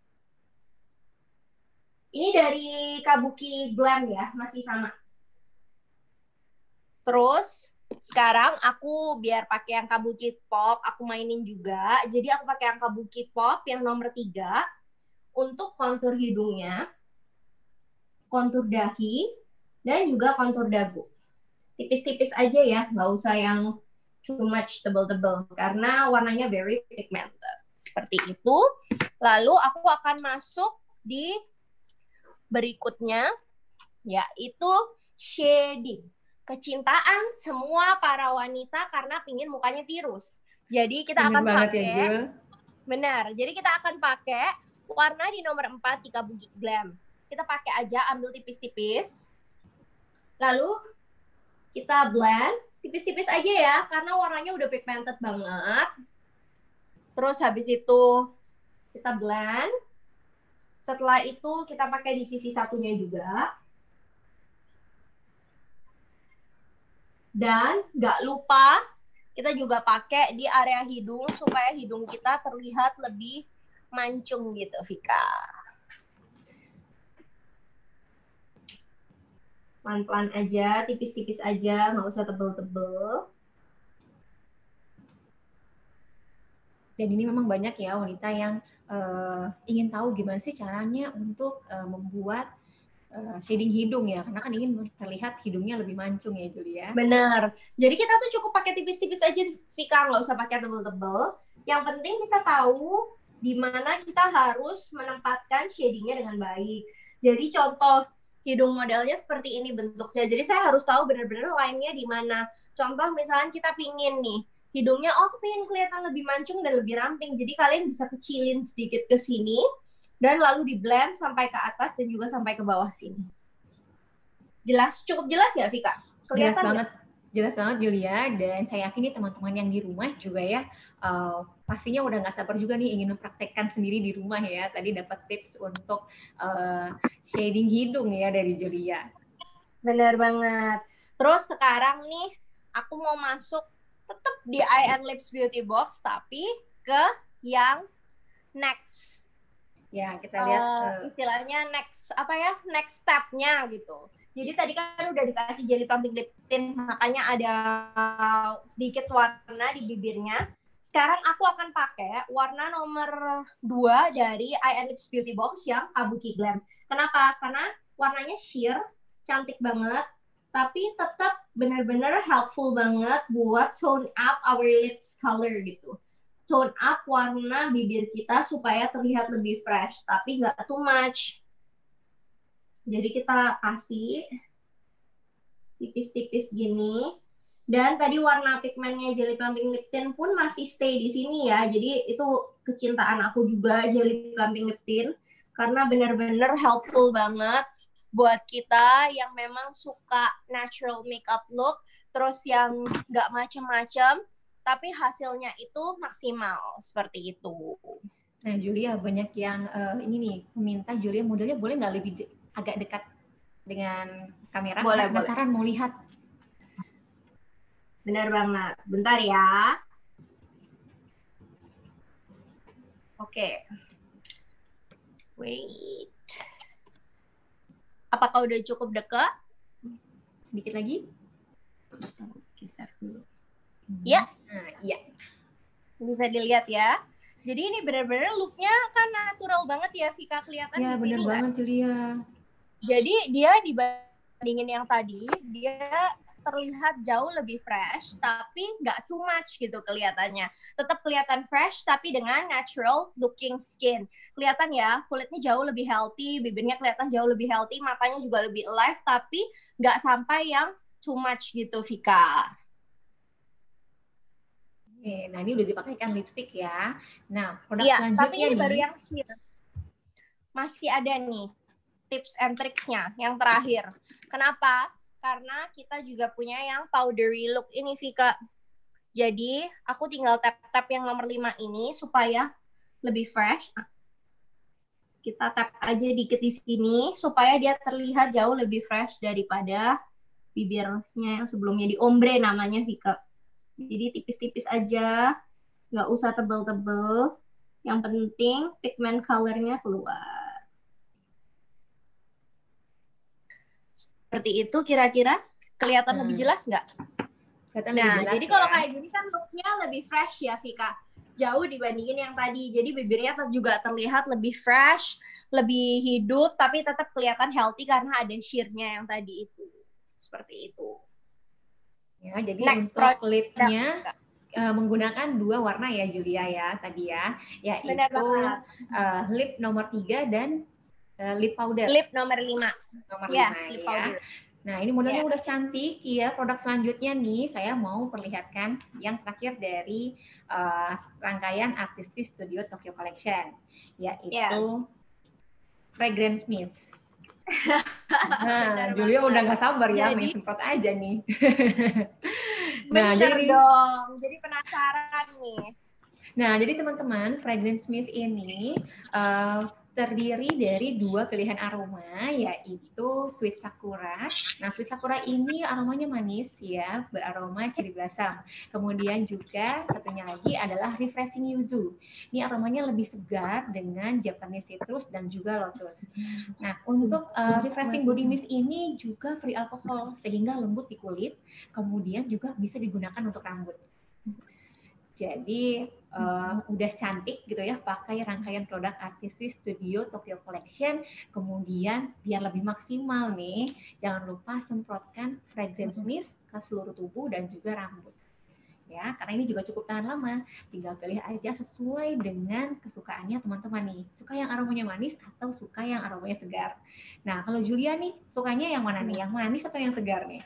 Ini dari Kabuki Glam ya, masih sama. Terus sekarang aku biar pakai yang Kabuki Pop, aku mainin juga. Jadi aku pakai yang Kabuki Pop yang nomor tiga untuk kontur hidungnya, kontur dahi, dan juga kontur dagu. Tipis-tipis aja ya, nggak usah yang too much tebel-tebel karena warnanya very pigmented. Seperti itu. Lalu aku akan masuk di berikutnya, yaitu shading. Kecintaan semua para wanita karena pingin mukanya tirus. Jadi kita Bener akan pakai, ya, benar. Jadi kita akan pakai warna di nomor empat di Kabuki Glam. Kita pakai aja, ambil tipis-tipis. Lalu kita blend, tipis-tipis aja ya, karena warnanya udah pigmented banget. Terus habis itu kita blend. Setelah itu kita pakai di sisi satunya juga. Dan nggak lupa kita juga pakai di area hidung supaya hidung kita terlihat lebih mancung gitu, Vika. Pelan-pelan aja, tipis-tipis aja, nggak usah tebel-tebel. Dan ini memang banyak ya wanita yang uh, ingin tahu gimana sih caranya untuk uh, membuat uh, shading hidung ya, karena kan ingin terlihat hidungnya lebih mancung ya, Julia. Bener. Jadi kita tuh cukup pakai tipis-tipis aja, Vika, nggak usah pakai tebel-tebel. Yang penting kita tahu di mana kita harus menempatkan shadingnya dengan baik. Jadi contoh hidung modelnya seperti ini bentuknya. Jadi saya harus tahu benar-benar line-nya di mana. Contoh misalnya kita pingin nih hidungnya, oh aku pengen kelihatan lebih mancung dan lebih ramping. Jadi kalian bisa kecilin sedikit ke sini dan lalu di blend sampai ke atas dan juga sampai ke bawah sini. Jelas? Cukup jelas nggak, Vika? Kelihatan jelas banget. Gak? Jelas banget Julia, dan saya yakin nih teman-teman yang di rumah juga ya, uh, pastinya udah nggak sabar juga nih ingin mempraktekkan sendiri di rumah ya. Tadi dapat tips untuk uh, shading hidung ya dari Julia. Bener banget. Terus sekarang nih, aku mau masuk tetap di Eye and Lips Beauty Box, tapi ke yang next. Ya, kita lihat. Uh, uh, istilahnya next, apa ya, next step-nya gitu. Jadi tadi kan udah dikasih jelly plumping lip tint, makanya ada sedikit warna di bibirnya. Sekarang aku akan pakai warna nomor dua dari Eye and Lips Beauty Box yang Kabuki Glam. Kenapa? Karena warnanya sheer, cantik banget, tapi tetap benar-benar helpful banget buat tone up our lips color gitu. Tone up warna bibir kita supaya terlihat lebih fresh, tapi nggak too much. Jadi kita kasih tipis-tipis gini. Dan tadi warna pigmennya Jelly Plumping Lip Tint pun masih stay di sini ya. Jadi itu kecintaan aku juga Jelly Plumping Lip Tint. Karena benar-benar helpful banget buat kita yang memang suka natural makeup look. Terus yang nggak macem-macem, tapi hasilnya itu maksimal. Seperti itu. Nah Julia, banyak yang uh, ini nih meminta Julia modelnya boleh nggak lebih de agak dekat dengan kamera? Boleh, penasaran boleh. Mau lihat. Benar banget. Bentar ya. Oke. Okay. Wait. Apakah udah cukup dekat? Sedikit lagi. Geser dulu. Hmm. Ya. Nah, iya. Bisa dilihat ya. Jadi ini benar-benar looknya kan natural banget ya, Vika, kelihatan ya, di sini. Ya, benar banget, Julia. Jadi dia dibandingin yang tadi, dia terlihat jauh lebih fresh, tapi nggak too much gitu kelihatannya. Tetap kelihatan fresh, tapi dengan natural looking skin. Kelihatan ya, kulitnya jauh lebih healthy, bibirnya kelihatan jauh lebih healthy, matanya juga lebih alive, tapi nggak sampai yang too much gitu, Vika. Oke, nah ini udah dipakaikan lipstick ya. Nah, produk iya, selanjutnya tapi ini nih, baru yang sheer. Masih ada nih tips and tricksnya yang terakhir. Kenapa? Karena kita juga punya yang powdery look ini, Vika. Jadi, aku tinggal tap-tap yang nomor lima ini supaya lebih fresh. Kita tap aja dikit di sini supaya dia terlihat jauh lebih fresh daripada bibirnya yang sebelumnya, di ombre namanya, Vika. Jadi tipis-tipis aja, nggak usah tebel-tebel. Yang penting pigment color-nya keluar. Seperti itu kira-kira. Kelihatan hmm. lebih jelas nggak? Kelihatan nah, lebih jelas jadi ya. kalau kayak gini kan look-nya lebih fresh ya, Vika. Jauh dibandingin yang tadi. Jadi bibirnya juga terlihat lebih fresh, lebih hidup, tapi tetap kelihatan healthy karena ada sheer-nya yang tadi itu. Seperti itu. Ya, jadi Next untuk lipnya uh, menggunakan dua warna ya Julia ya tadi ya, yaitu uh, lip nomor tiga dan uh, lip powder. Lip nomor lima. Nomor yes, lima lip ya. Powder. Nah ini modelnya yes. udah cantik ya. Produk selanjutnya nih saya mau perlihatkan yang terakhir dari uh, rangkaian Artistic Studio Tokyo Collection, yaitu yes. Fragrance Mist. Nah, Julia udah nggak sabar ya, jadi, main semprot aja nih. nah, bener jadi dong, jadi penasaran nih. Nah, jadi teman-teman, Fragrance Mist ini uh, terdiri dari dua pilihan aroma, yaitu Sweet Sakura. Nah, Sweet Sakura ini aromanya manis ya, beraroma cherry blossom. Kemudian juga satunya lagi adalah Refreshing Yuzu. Ini aromanya lebih segar dengan Japanese citrus dan juga lotus. Nah, untuk uh, Refreshing Body Mist ini juga free alkohol, sehingga lembut di kulit, kemudian juga bisa digunakan untuk rambut. Jadi uh, udah cantik gitu ya pakai rangkaian produk Artistic Studio Tokyo Collection. Kemudian biar lebih maksimal nih, jangan lupa semprotkan fragrance mist ke seluruh tubuh dan juga rambut. Ya, karena ini juga cukup tahan lama. Tinggal pilih aja sesuai dengan kesukaannya teman-teman nih. Suka yang aromanya manis atau suka yang aromanya segar. Nah, kalau Julia nih sukanya yang mana nih? Yang manis atau yang segar nih?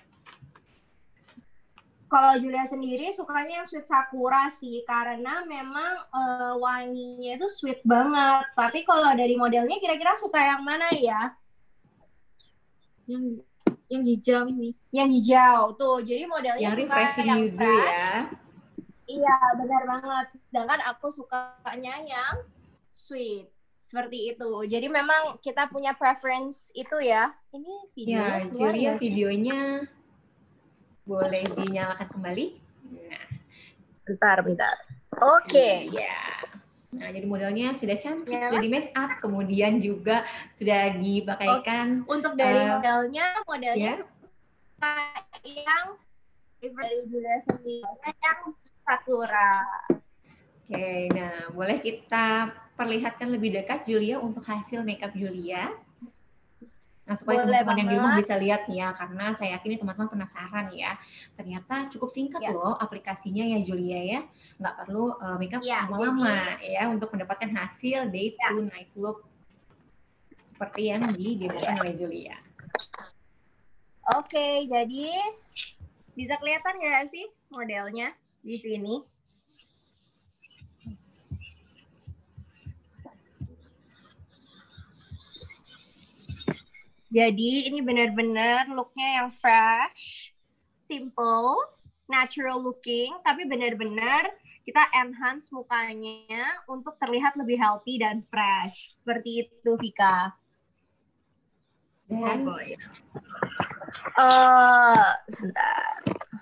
Kalau Julia sendiri sukanya yang Sweet Sakura sih, karena memang uh, wanginya itu sweet banget. Tapi kalau dari modelnya kira-kira suka yang mana ya? Yang Yang hijau ini. Yang hijau tuh. Jadi modelnya Yang suka refreshing yang yuzu fresh. ya. Iya, benar banget. Sedangkan aku sukanya yang sweet. Seperti itu. Jadi memang kita punya preference itu ya. Ini videonya Ya, keluar Julia nggak sih? videonya boleh dinyalakan kembali. Nah, Bentar, bentar. Oke. Okay. Iya. Nah, jadi modelnya sudah cantik, Nyala? sudah di make up, kemudian juga sudah dipakaikan. Okay. Untuk dari uh, modelnya, modelnya ya. suka yang dari Julia sendiri, yang Sakura. Oke, nah boleh kita perlihatkan lebih dekat Julia untuk hasil makeup Julia. Nah, supaya teman-teman yang di rumah bisa lihat nih ya, karena saya yakin teman-teman penasaran ya. Ternyata cukup singkat ya. loh aplikasinya ya Julia ya. Nggak perlu uh, makeup ya, lama-lama jadi, ya untuk mendapatkan hasil day ya. to night look seperti yang didemokan ya. oleh Julia. Oke, jadi bisa kelihatan nggak sih modelnya di sini? Jadi ini benar-benar looknya yang fresh, simple, natural looking, tapi benar-benar kita enhance mukanya untuk terlihat lebih healthy dan fresh. Seperti itu, Vika. Dan, oh boy. Uh, sebentar.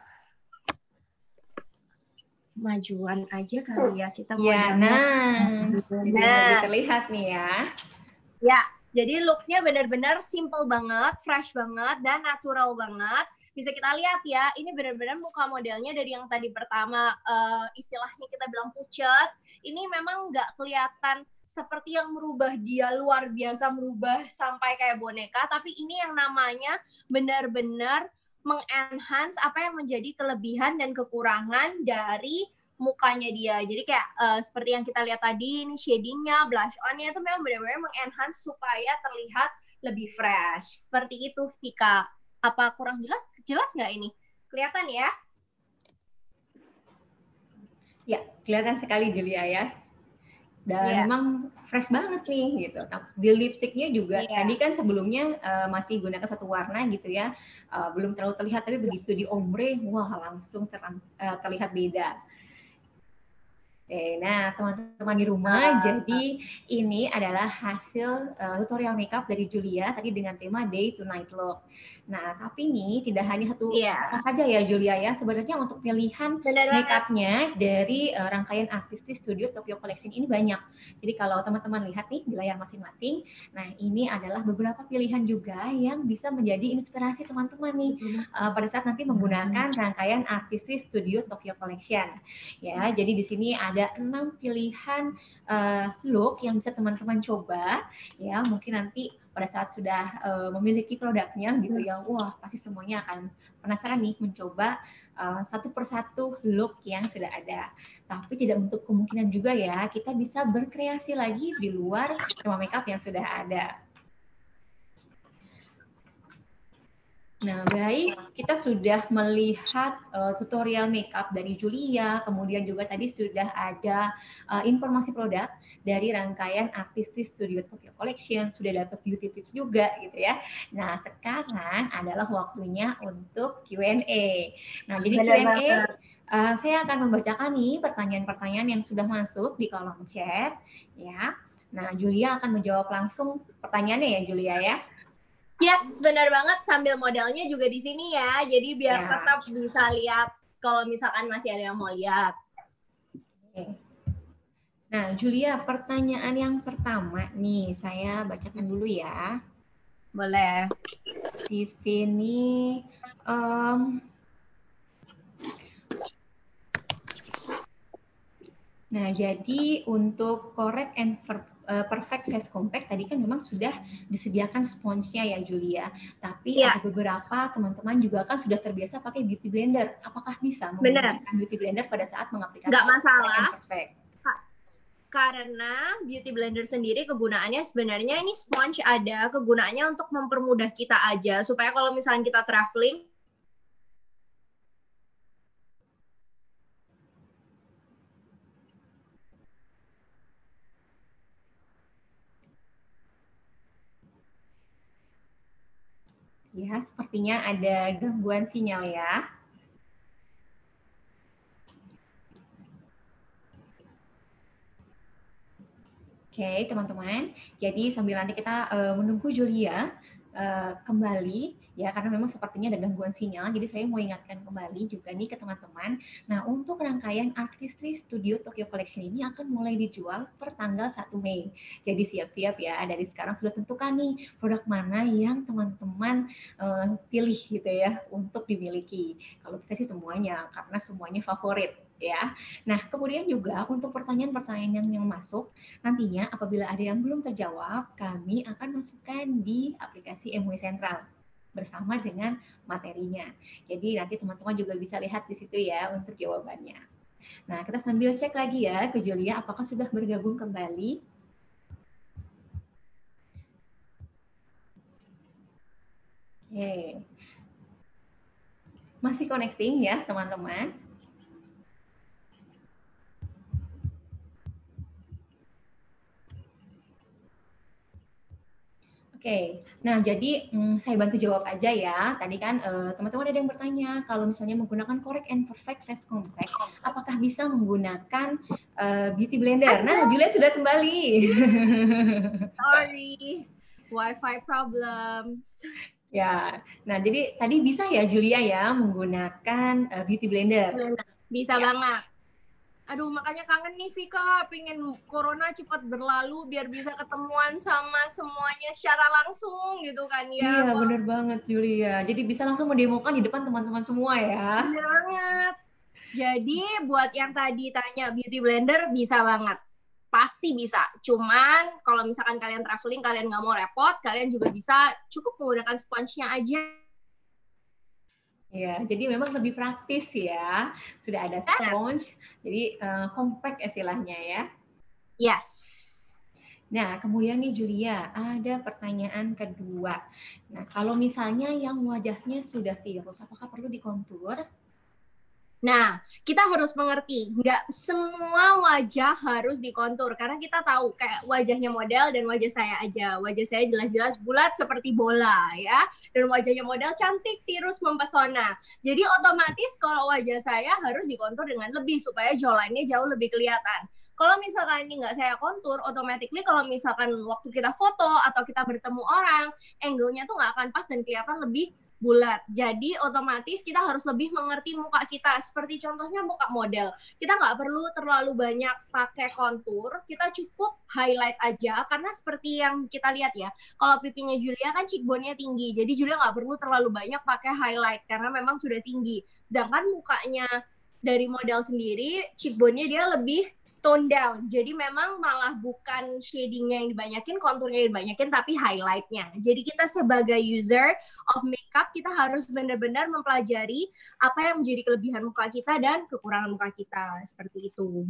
Majuan aja kali ya kita ya, modelnya. Nah, jadi nah. lebih terlihat nih ya. Ya, jadi looknya benar-benar simple banget, fresh banget, dan natural banget. Bisa kita lihat ya, ini benar-benar muka modelnya dari yang tadi pertama uh, istilahnya kita bilang pucat. Ini memang nggak kelihatan seperti yang merubah dia luar biasa, merubah sampai kayak boneka. Tapi ini yang namanya benar-benar mengenhance apa yang menjadi kelebihan dan kekurangan dari mukanya dia. Jadi kayak uh, seperti yang kita lihat tadi, ini shadingnya, blush on-nya itu memang benar-benar mengenhance supaya terlihat lebih fresh. Seperti itu, Vika. Apa kurang jelas? Jelas nggak ini? Kelihatan ya? Ya, kelihatan sekali Julia ya. Dan yeah. memang fresh banget nih gitu. Di lipstiknya juga yeah. tadi kan sebelumnya uh, masih gunakan satu warna gitu ya, uh, belum terlalu terlihat, tapi begitu di ombre, wah langsung ter uh, terlihat beda. Oke, nah teman-teman di rumah, uh, jadi ini adalah hasil uh, tutorial makeup dari Julia tadi dengan tema Day to Night Look. Nah, tapi ini tidak hanya satu yeah. apa saja ya Julia ya, sebenarnya untuk pilihan makeupnya dari uh, rangkaian artistik studio Tokyo Collection ini banyak. Jadi kalau teman-teman lihat nih di layar masing-masing, nah ini adalah beberapa pilihan juga yang bisa menjadi inspirasi teman-teman nih uh, pada saat nanti menggunakan rangkaian artistik studio Tokyo Collection. Ya, jadi di sini ada enam pilihan uh, look yang bisa teman-teman coba. Ya, mungkin nanti pada saat sudah uh, memiliki produknya gitu ya, wah pasti semuanya akan penasaran nih mencoba uh, satu persatu look yang sudah ada. Tapi tidak untuk kemungkinan juga ya, kita bisa berkreasi lagi di luar tema makeup yang sudah ada. Nah, baik, kita sudah melihat uh, tutorial makeup dari Julia, kemudian juga tadi sudah ada uh, informasi produk dari rangkaian artistik studio Tokyo Collection, sudah dapat beauty tips juga gitu ya. Nah, sekarang adalah waktunya untuk Q and A. Nah, jadi Q and A uh, saya akan membacakan nih pertanyaan-pertanyaan yang sudah masuk di kolom chat ya. Nah, Julia akan menjawab langsung pertanyaannya ya Julia ya. Yes, benar banget. Sambil modelnya juga di sini ya. Jadi biar ya. tetap bisa lihat kalau misalkan masih ada yang mau lihat. Oke. Nah, Julia, pertanyaan yang pertama nih, saya bacakan dulu ya. Boleh. Di sini, um, nah jadi untuk correct and perfect face compact tadi kan memang sudah disediakan sponsnya ya Julia. Tapi ya. ada beberapa teman-teman juga kan sudah terbiasa pakai beauty blender. Apakah bisa menggunakan beauty blender pada saat mengaplikasikan Nggak masalah. Perfect? Karena beauty blender sendiri kegunaannya sebenarnya ini sponge ada kegunaannya untuk mempermudah kita aja supaya kalau misalnya kita traveling Ya, sepertinya ada gangguan sinyal ya. Oke, teman-teman. Jadi sambil nanti kita uh, menunggu Julia uh, kembali, ya karena memang sepertinya ada gangguan sinyal. Jadi saya mau ingatkan kembali juga nih ke teman-teman. Nah, untuk rangkaian Artistry Studio Tokyo Collection ini akan mulai dijual per tanggal satu Mei. Jadi siap-siap ya. Dari sekarang sudah tentukan nih produk mana yang teman-teman uh, pilih gitu ya untuk dimiliki. Kalau kita sih semuanya, karena semuanya favorit. Ya, nah kemudian juga untuk pertanyaan-pertanyaan yang masuk nantinya apabila ada yang belum terjawab, kami akan masukkan di aplikasi M W Sentral bersama dengan materinya. Jadi nanti teman-teman juga bisa lihat di situ ya untuk jawabannya. Nah, kita sambil cek lagi ya ke Julia apakah sudah bergabung kembali. Oke. Masih connecting ya, teman-teman. Oke, nah jadi hmm, saya bantu jawab aja ya. Tadi kan teman-teman uh, ada yang bertanya, kalau misalnya menggunakan Correct and Perfect Face Compact, apakah bisa menggunakan uh, Beauty Blender? Nah, Julia sudah kembali. Sorry, Wi-Fi problems. Ya, nah jadi tadi bisa ya Julia ya menggunakan uh, Beauty Blender? Bisa ya. Banget. Aduh, makanya kangen nih Vika, pengen corona cepat berlalu biar bisa ketemuan sama semuanya secara langsung gitu kan ya. Iya, bener banget Julia. Jadi bisa langsung mendemokan di depan teman-teman semua ya. Bener banget. Jadi buat yang tadi tanya Beauty Blender bisa banget. Pasti bisa. Cuman kalau misalkan kalian traveling, kalian nggak mau repot, kalian juga bisa cukup menggunakan sponge-nya aja. Ya, jadi memang lebih praktis ya. Sudah ada sponge, jadi uh, compact istilahnya ya. Yes. Nah, kemudian nih Julia, ada pertanyaan kedua. Nah, kalau misalnya yang wajahnya sudah tirus, apakah perlu dikontur? Nah, kita harus mengerti, nggak semua wajah harus dikontur. Karena kita tahu, kayak wajahnya model dan wajah saya aja. Wajah saya jelas-jelas bulat seperti bola, ya. Dan wajahnya model cantik, tirus, mempesona. Jadi otomatis kalau wajah saya harus dikontur dengan lebih, supaya jawline-nya jauh lebih kelihatan. Kalau misalkan ini nggak saya kontur, automatically kalau misalkan waktu kita foto atau kita bertemu orang, angle-nya tuh nggak akan pas dan kelihatan lebih bulat. Jadi otomatis kita harus lebih mengerti muka kita. Seperti contohnya muka model. Kita nggak perlu terlalu banyak pakai kontur. Kita cukup highlight aja. Karena seperti yang kita lihat ya. Kalau pipinya Julia kan cheekbone-nya tinggi. Jadi Julia nggak perlu terlalu banyak pakai highlight. Karena memang sudah tinggi. Sedangkan mukanya dari model sendiri, cheekbone-nya dia lebih tone down. Jadi memang malah bukan shading-nya yang dibanyakin, konturnya yang dibanyakin, tapi highlight-nya. Jadi kita sebagai user of makeup, kita harus benar-benar mempelajari apa yang menjadi kelebihan muka kita dan kekurangan muka kita. Seperti itu.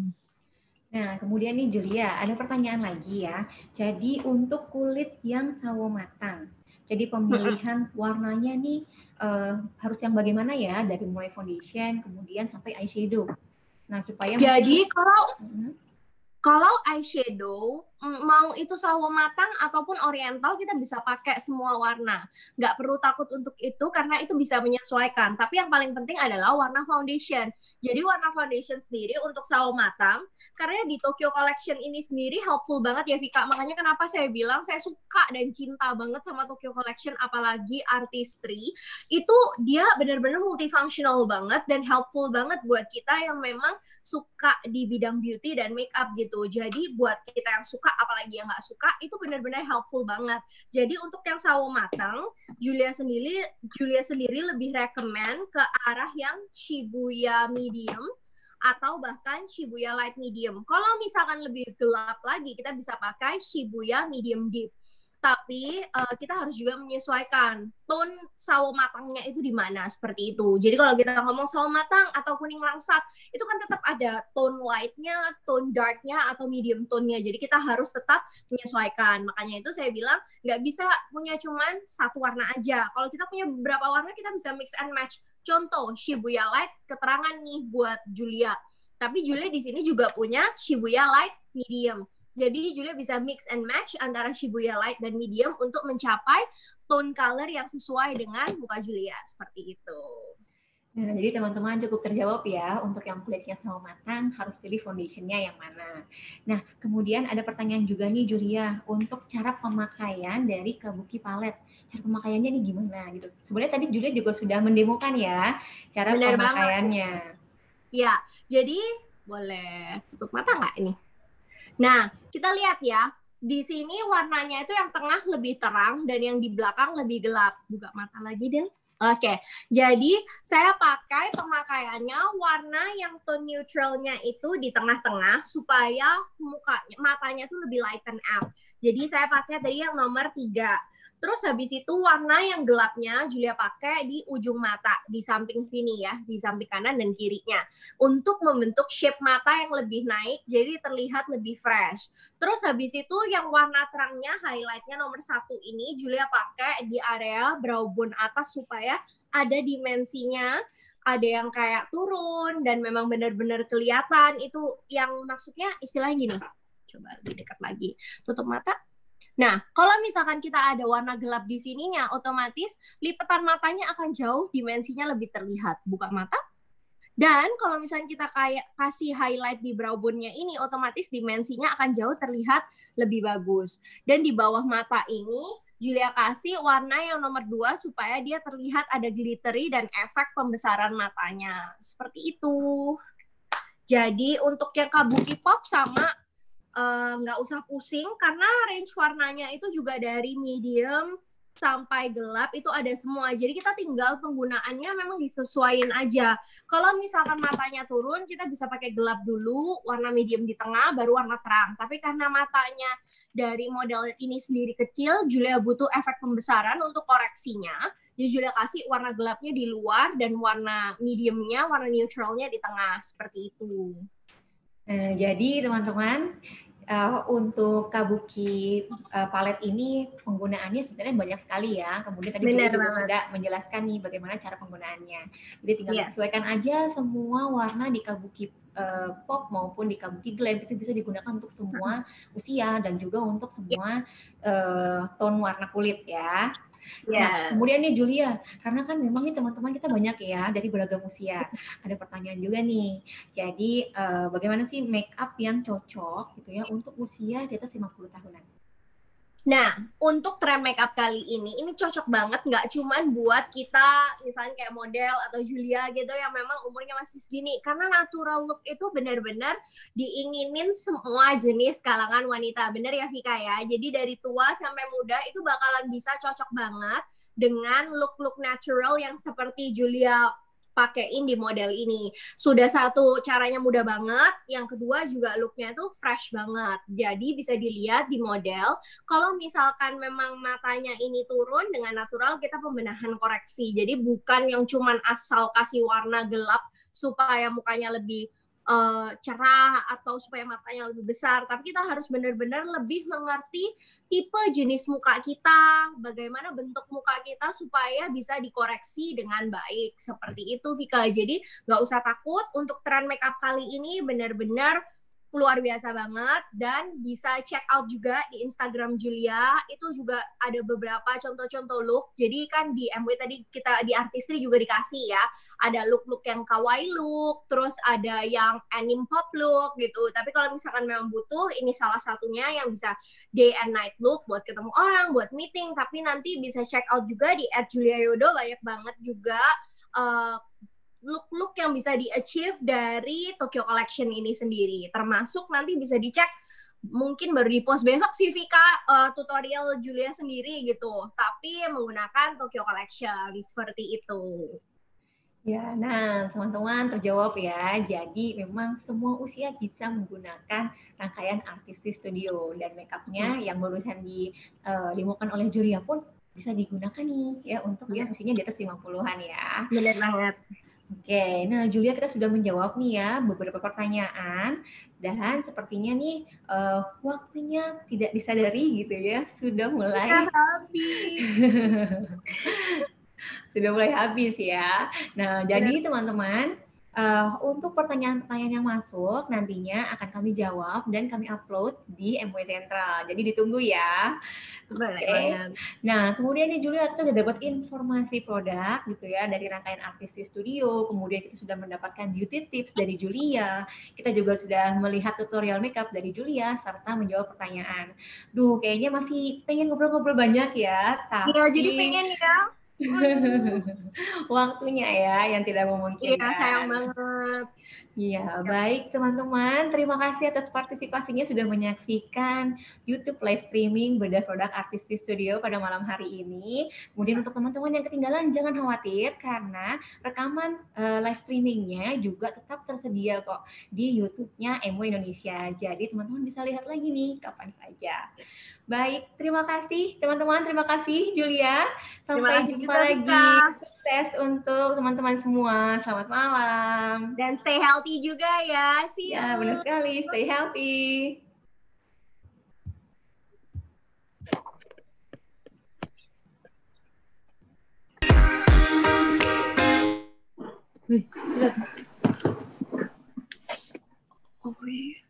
Nah, kemudian nih Julia, ada pertanyaan lagi ya. Jadi untuk kulit yang sawo matang, jadi pemilihan warnanya nih uh, harus yang bagaimana ya? Dari mulai foundation, kemudian sampai eyeshadow. Nah, supaya jadi kalau uh-huh. kalau eyeshadow mau itu sawo matang ataupun oriental kita bisa pakai semua warna. Nggak perlu takut untuk itu karena itu bisa menyesuaikan. Tapi yang paling penting adalah warna foundation. Jadi warna foundation sendiri untuk sawo matang karena di Tokyo Collection ini sendiri helpful banget ya Vika. Makanya kenapa saya bilang saya suka dan cinta banget sama Tokyo Collection apalagi Artistry. Itu dia benar-benar multifunctional banget dan helpful banget buat kita yang memang suka di bidang beauty dan makeup gitu. Jadi buat kita yang suka apalagi yang nggak suka itu benar-benar helpful banget. Jadi untuk yang sawo matang, Julia sendiri Julia sendiri lebih recommend ke arah yang Shibuya medium atau bahkan Shibuya light medium. Kalau misalkan lebih gelap lagi kita bisa pakai Shibuya medium deep. Tapi uh, kita harus juga menyesuaikan tone sawo matangnya itu di mana seperti itu. Jadi kalau kita ngomong sawo matang atau kuning langsat, itu kan tetap ada tone light-nya, tone dark-nya atau medium tone-nya. Jadi kita harus tetap menyesuaikan. Makanya itu saya bilang nggak bisa punya cuman satu warna aja. Kalau kita punya beberapa warna kita bisa mix and match. Contoh Shibuya light keterangan nih buat Julia. Tapi Julia di sini juga punya Shibuya light medium. Jadi Julia bisa mix and match antara Shibuya light dan medium untuk mencapai tone color yang sesuai dengan muka Julia, seperti itu. Nah, jadi teman-teman cukup terjawab ya, untuk yang kulitnya sawo matang harus pilih foundationnya yang mana. Nah, kemudian ada pertanyaan juga nih Julia, untuk cara pemakaian dari Kabuki Palette. Cara pemakaiannya nih gimana gitu. Sebenarnya tadi Julia juga sudah mendemokan ya, cara Bener pemakaiannya. Banget. Ya, jadi boleh tutup mata nggak ini? Nah, kita lihat ya, di sini warnanya itu yang tengah lebih terang dan yang di belakang lebih gelap. Buka mata lagi deh. Oke, jadi saya pakai pemakaiannya warna yang tone neutralnya itu di tengah-tengah supaya mukanya, matanya tuh lebih lighten up. Jadi saya pakai tadi yang nomor tiga. Terus habis itu warna yang gelapnya Julia pakai di ujung mata, di samping sini ya, di samping kanan dan kirinya. Untuk membentuk shape mata yang lebih naik, jadi terlihat lebih fresh. Terus habis itu yang warna terangnya, highlightnya nomor satu ini, Julia pakai di area brow bone atas supaya ada dimensinya, ada yang kayak turun, dan memang benar-benar kelihatan. Itu yang maksudnya istilah gini. Coba lebih dekat lagi. Tutup mata. Nah, kalau misalkan kita ada warna gelap di sininya, otomatis lipatan matanya akan jauh, dimensinya lebih terlihat. Buka mata. Dan kalau misalnya kita kayak kasih highlight di brow bone-nya ini, otomatis dimensinya akan jauh terlihat lebih bagus. Dan di bawah mata ini, Julia kasih warna yang nomor dua supaya dia terlihat ada glittery dan efek pembesaran matanya. Seperti itu. Jadi untuk yang Kabuki Pop sama nggak uh, usah pusing karena range warnanya itu juga dari medium sampai gelap itu ada semua. Jadi kita tinggal penggunaannya memang disesuaikan aja. Kalau misalkan matanya turun, kita bisa pakai gelap dulu, warna medium di tengah, baru warna terang. Tapi karena matanya dari model ini sendiri kecil, Julia butuh efek pembesaran untuk koreksinya. Jadi Julia kasih warna gelapnya di luar dan warna mediumnya, warna neutralnya di tengah. Seperti itu. Nah, jadi teman-teman, uh, untuk Kabuki uh, Palette ini penggunaannya sebenarnya banyak sekali ya. Kemudian tadi Julia juga sudah menjelaskan nih bagaimana cara penggunaannya. Jadi tinggal yeah. disesuaikan aja semua warna di Kabuki uh, Pop maupun di Kabuki Glam itu bisa digunakan untuk semua usia dan juga untuk semua uh, tone warna kulit ya. Yes. Nah, kemudian nih Julia, karena kan memang nih teman-teman kita banyak ya dari beragam usia. Ada pertanyaan juga nih. Jadi, uh, bagaimana sih make up yang cocok gitu ya untuk usia di atas lima puluh tahunan? Nah, untuk tren makeup kali ini, ini cocok banget nggak cuman buat kita, misalnya kayak model atau Julia gitu yang memang umurnya masih segini. Karena natural look itu benar-benar diinginin semua jenis kalangan wanita. Bener ya Vika ya? Jadi dari tua sampai muda itu bakalan bisa cocok banget dengan look-look natural yang seperti Julia pakein di model ini. Sudah satu, caranya mudah banget. Yang kedua juga looknya tuh fresh banget. Jadi bisa dilihat di model. Kalau misalkan memang matanya ini turun dengan natural, kita pembenahan koreksi. Jadi bukan yang cuman asal kasih warna gelap supaya mukanya lebih Uh, cerah atau supaya matanya lebih besar, tapi kita harus benar-benar lebih mengerti tipe jenis muka kita, bagaimana bentuk muka kita supaya bisa dikoreksi dengan baik. Seperti itu Vika. Jadi nggak usah takut, untuk tren makeup kali ini benar-benar luar biasa banget, dan bisa check out juga di Instagram Julia, itu juga ada beberapa contoh-contoh look. Jadi kan di M W tadi kita di Artistry juga dikasih ya, ada look-look yang kawaii look, terus ada yang anime pop look gitu. Tapi kalau misalkan memang butuh, ini salah satunya yang bisa day and night look buat ketemu orang, buat meeting. Tapi nanti bisa check out juga di at julia yodo, banyak banget juga uh, look-look yang bisa di-achieve dari Tokyo Collection ini sendiri. Termasuk nanti bisa dicek, mungkin baru di-post besok sih Vika, uh, tutorial Julia sendiri gitu. Tapi menggunakan Tokyo Collection, seperti itu. Ya, nah teman-teman terjawab ya. Jadi memang semua usia bisa menggunakan rangkaian Artistry Studio. Dan make-up-nya hmm. yang barusan didemokan uh, oleh Julia pun bisa digunakan nih ya untuk yes. yang usianya di atas lima puluhan ya. Benar banget. Oke, nah Julia kita sudah menjawab nih ya beberapa pertanyaan, dan sepertinya nih uh, waktunya tidak disadari gitu ya sudah mulai habis. sudah mulai habis ya. Nah jadi teman-teman Uh, untuk pertanyaan-pertanyaan yang masuk, nantinya akan kami jawab dan kami upload di M W Central. Jadi ditunggu ya. Boleh Oke. banget. Nah, kemudian nih Julia, kita udah dapat informasi produk gitu ya dari rangkaian artis di studio. Kemudian kita sudah mendapatkan beauty tips dari Julia. Kita juga sudah melihat tutorial makeup dari Julia serta menjawab pertanyaan. Duh, kayaknya masih pengen ngobrol-ngobrol banyak ya, Iya, jadi tapi pengen ya. Waduh. waktunya ya yang tidak Iya, sayang memungkinkan. banget. Iya, baik teman-teman. Terima kasih atas partisipasinya sudah menyaksikan YouTube live streaming bedah produk artis di studio pada malam hari ini. Kemudian untuk teman-teman yang ketinggalan, jangan khawatir karena rekaman uh, live streamingnya juga tetap tersedia kok di YouTube-nya M W Indonesia. Jadi teman-teman bisa lihat lagi nih kapan saja. Baik, terima kasih teman-teman. Terima kasih Julia. Terima Sampai kasih jumpa juga, Vika. lagi. Sukses untuk teman-teman semua. Selamat malam. Dan stay healthy juga ya. See you. Ya, benar sekali. Stay healthy. Wih, sudah. Oh, iya.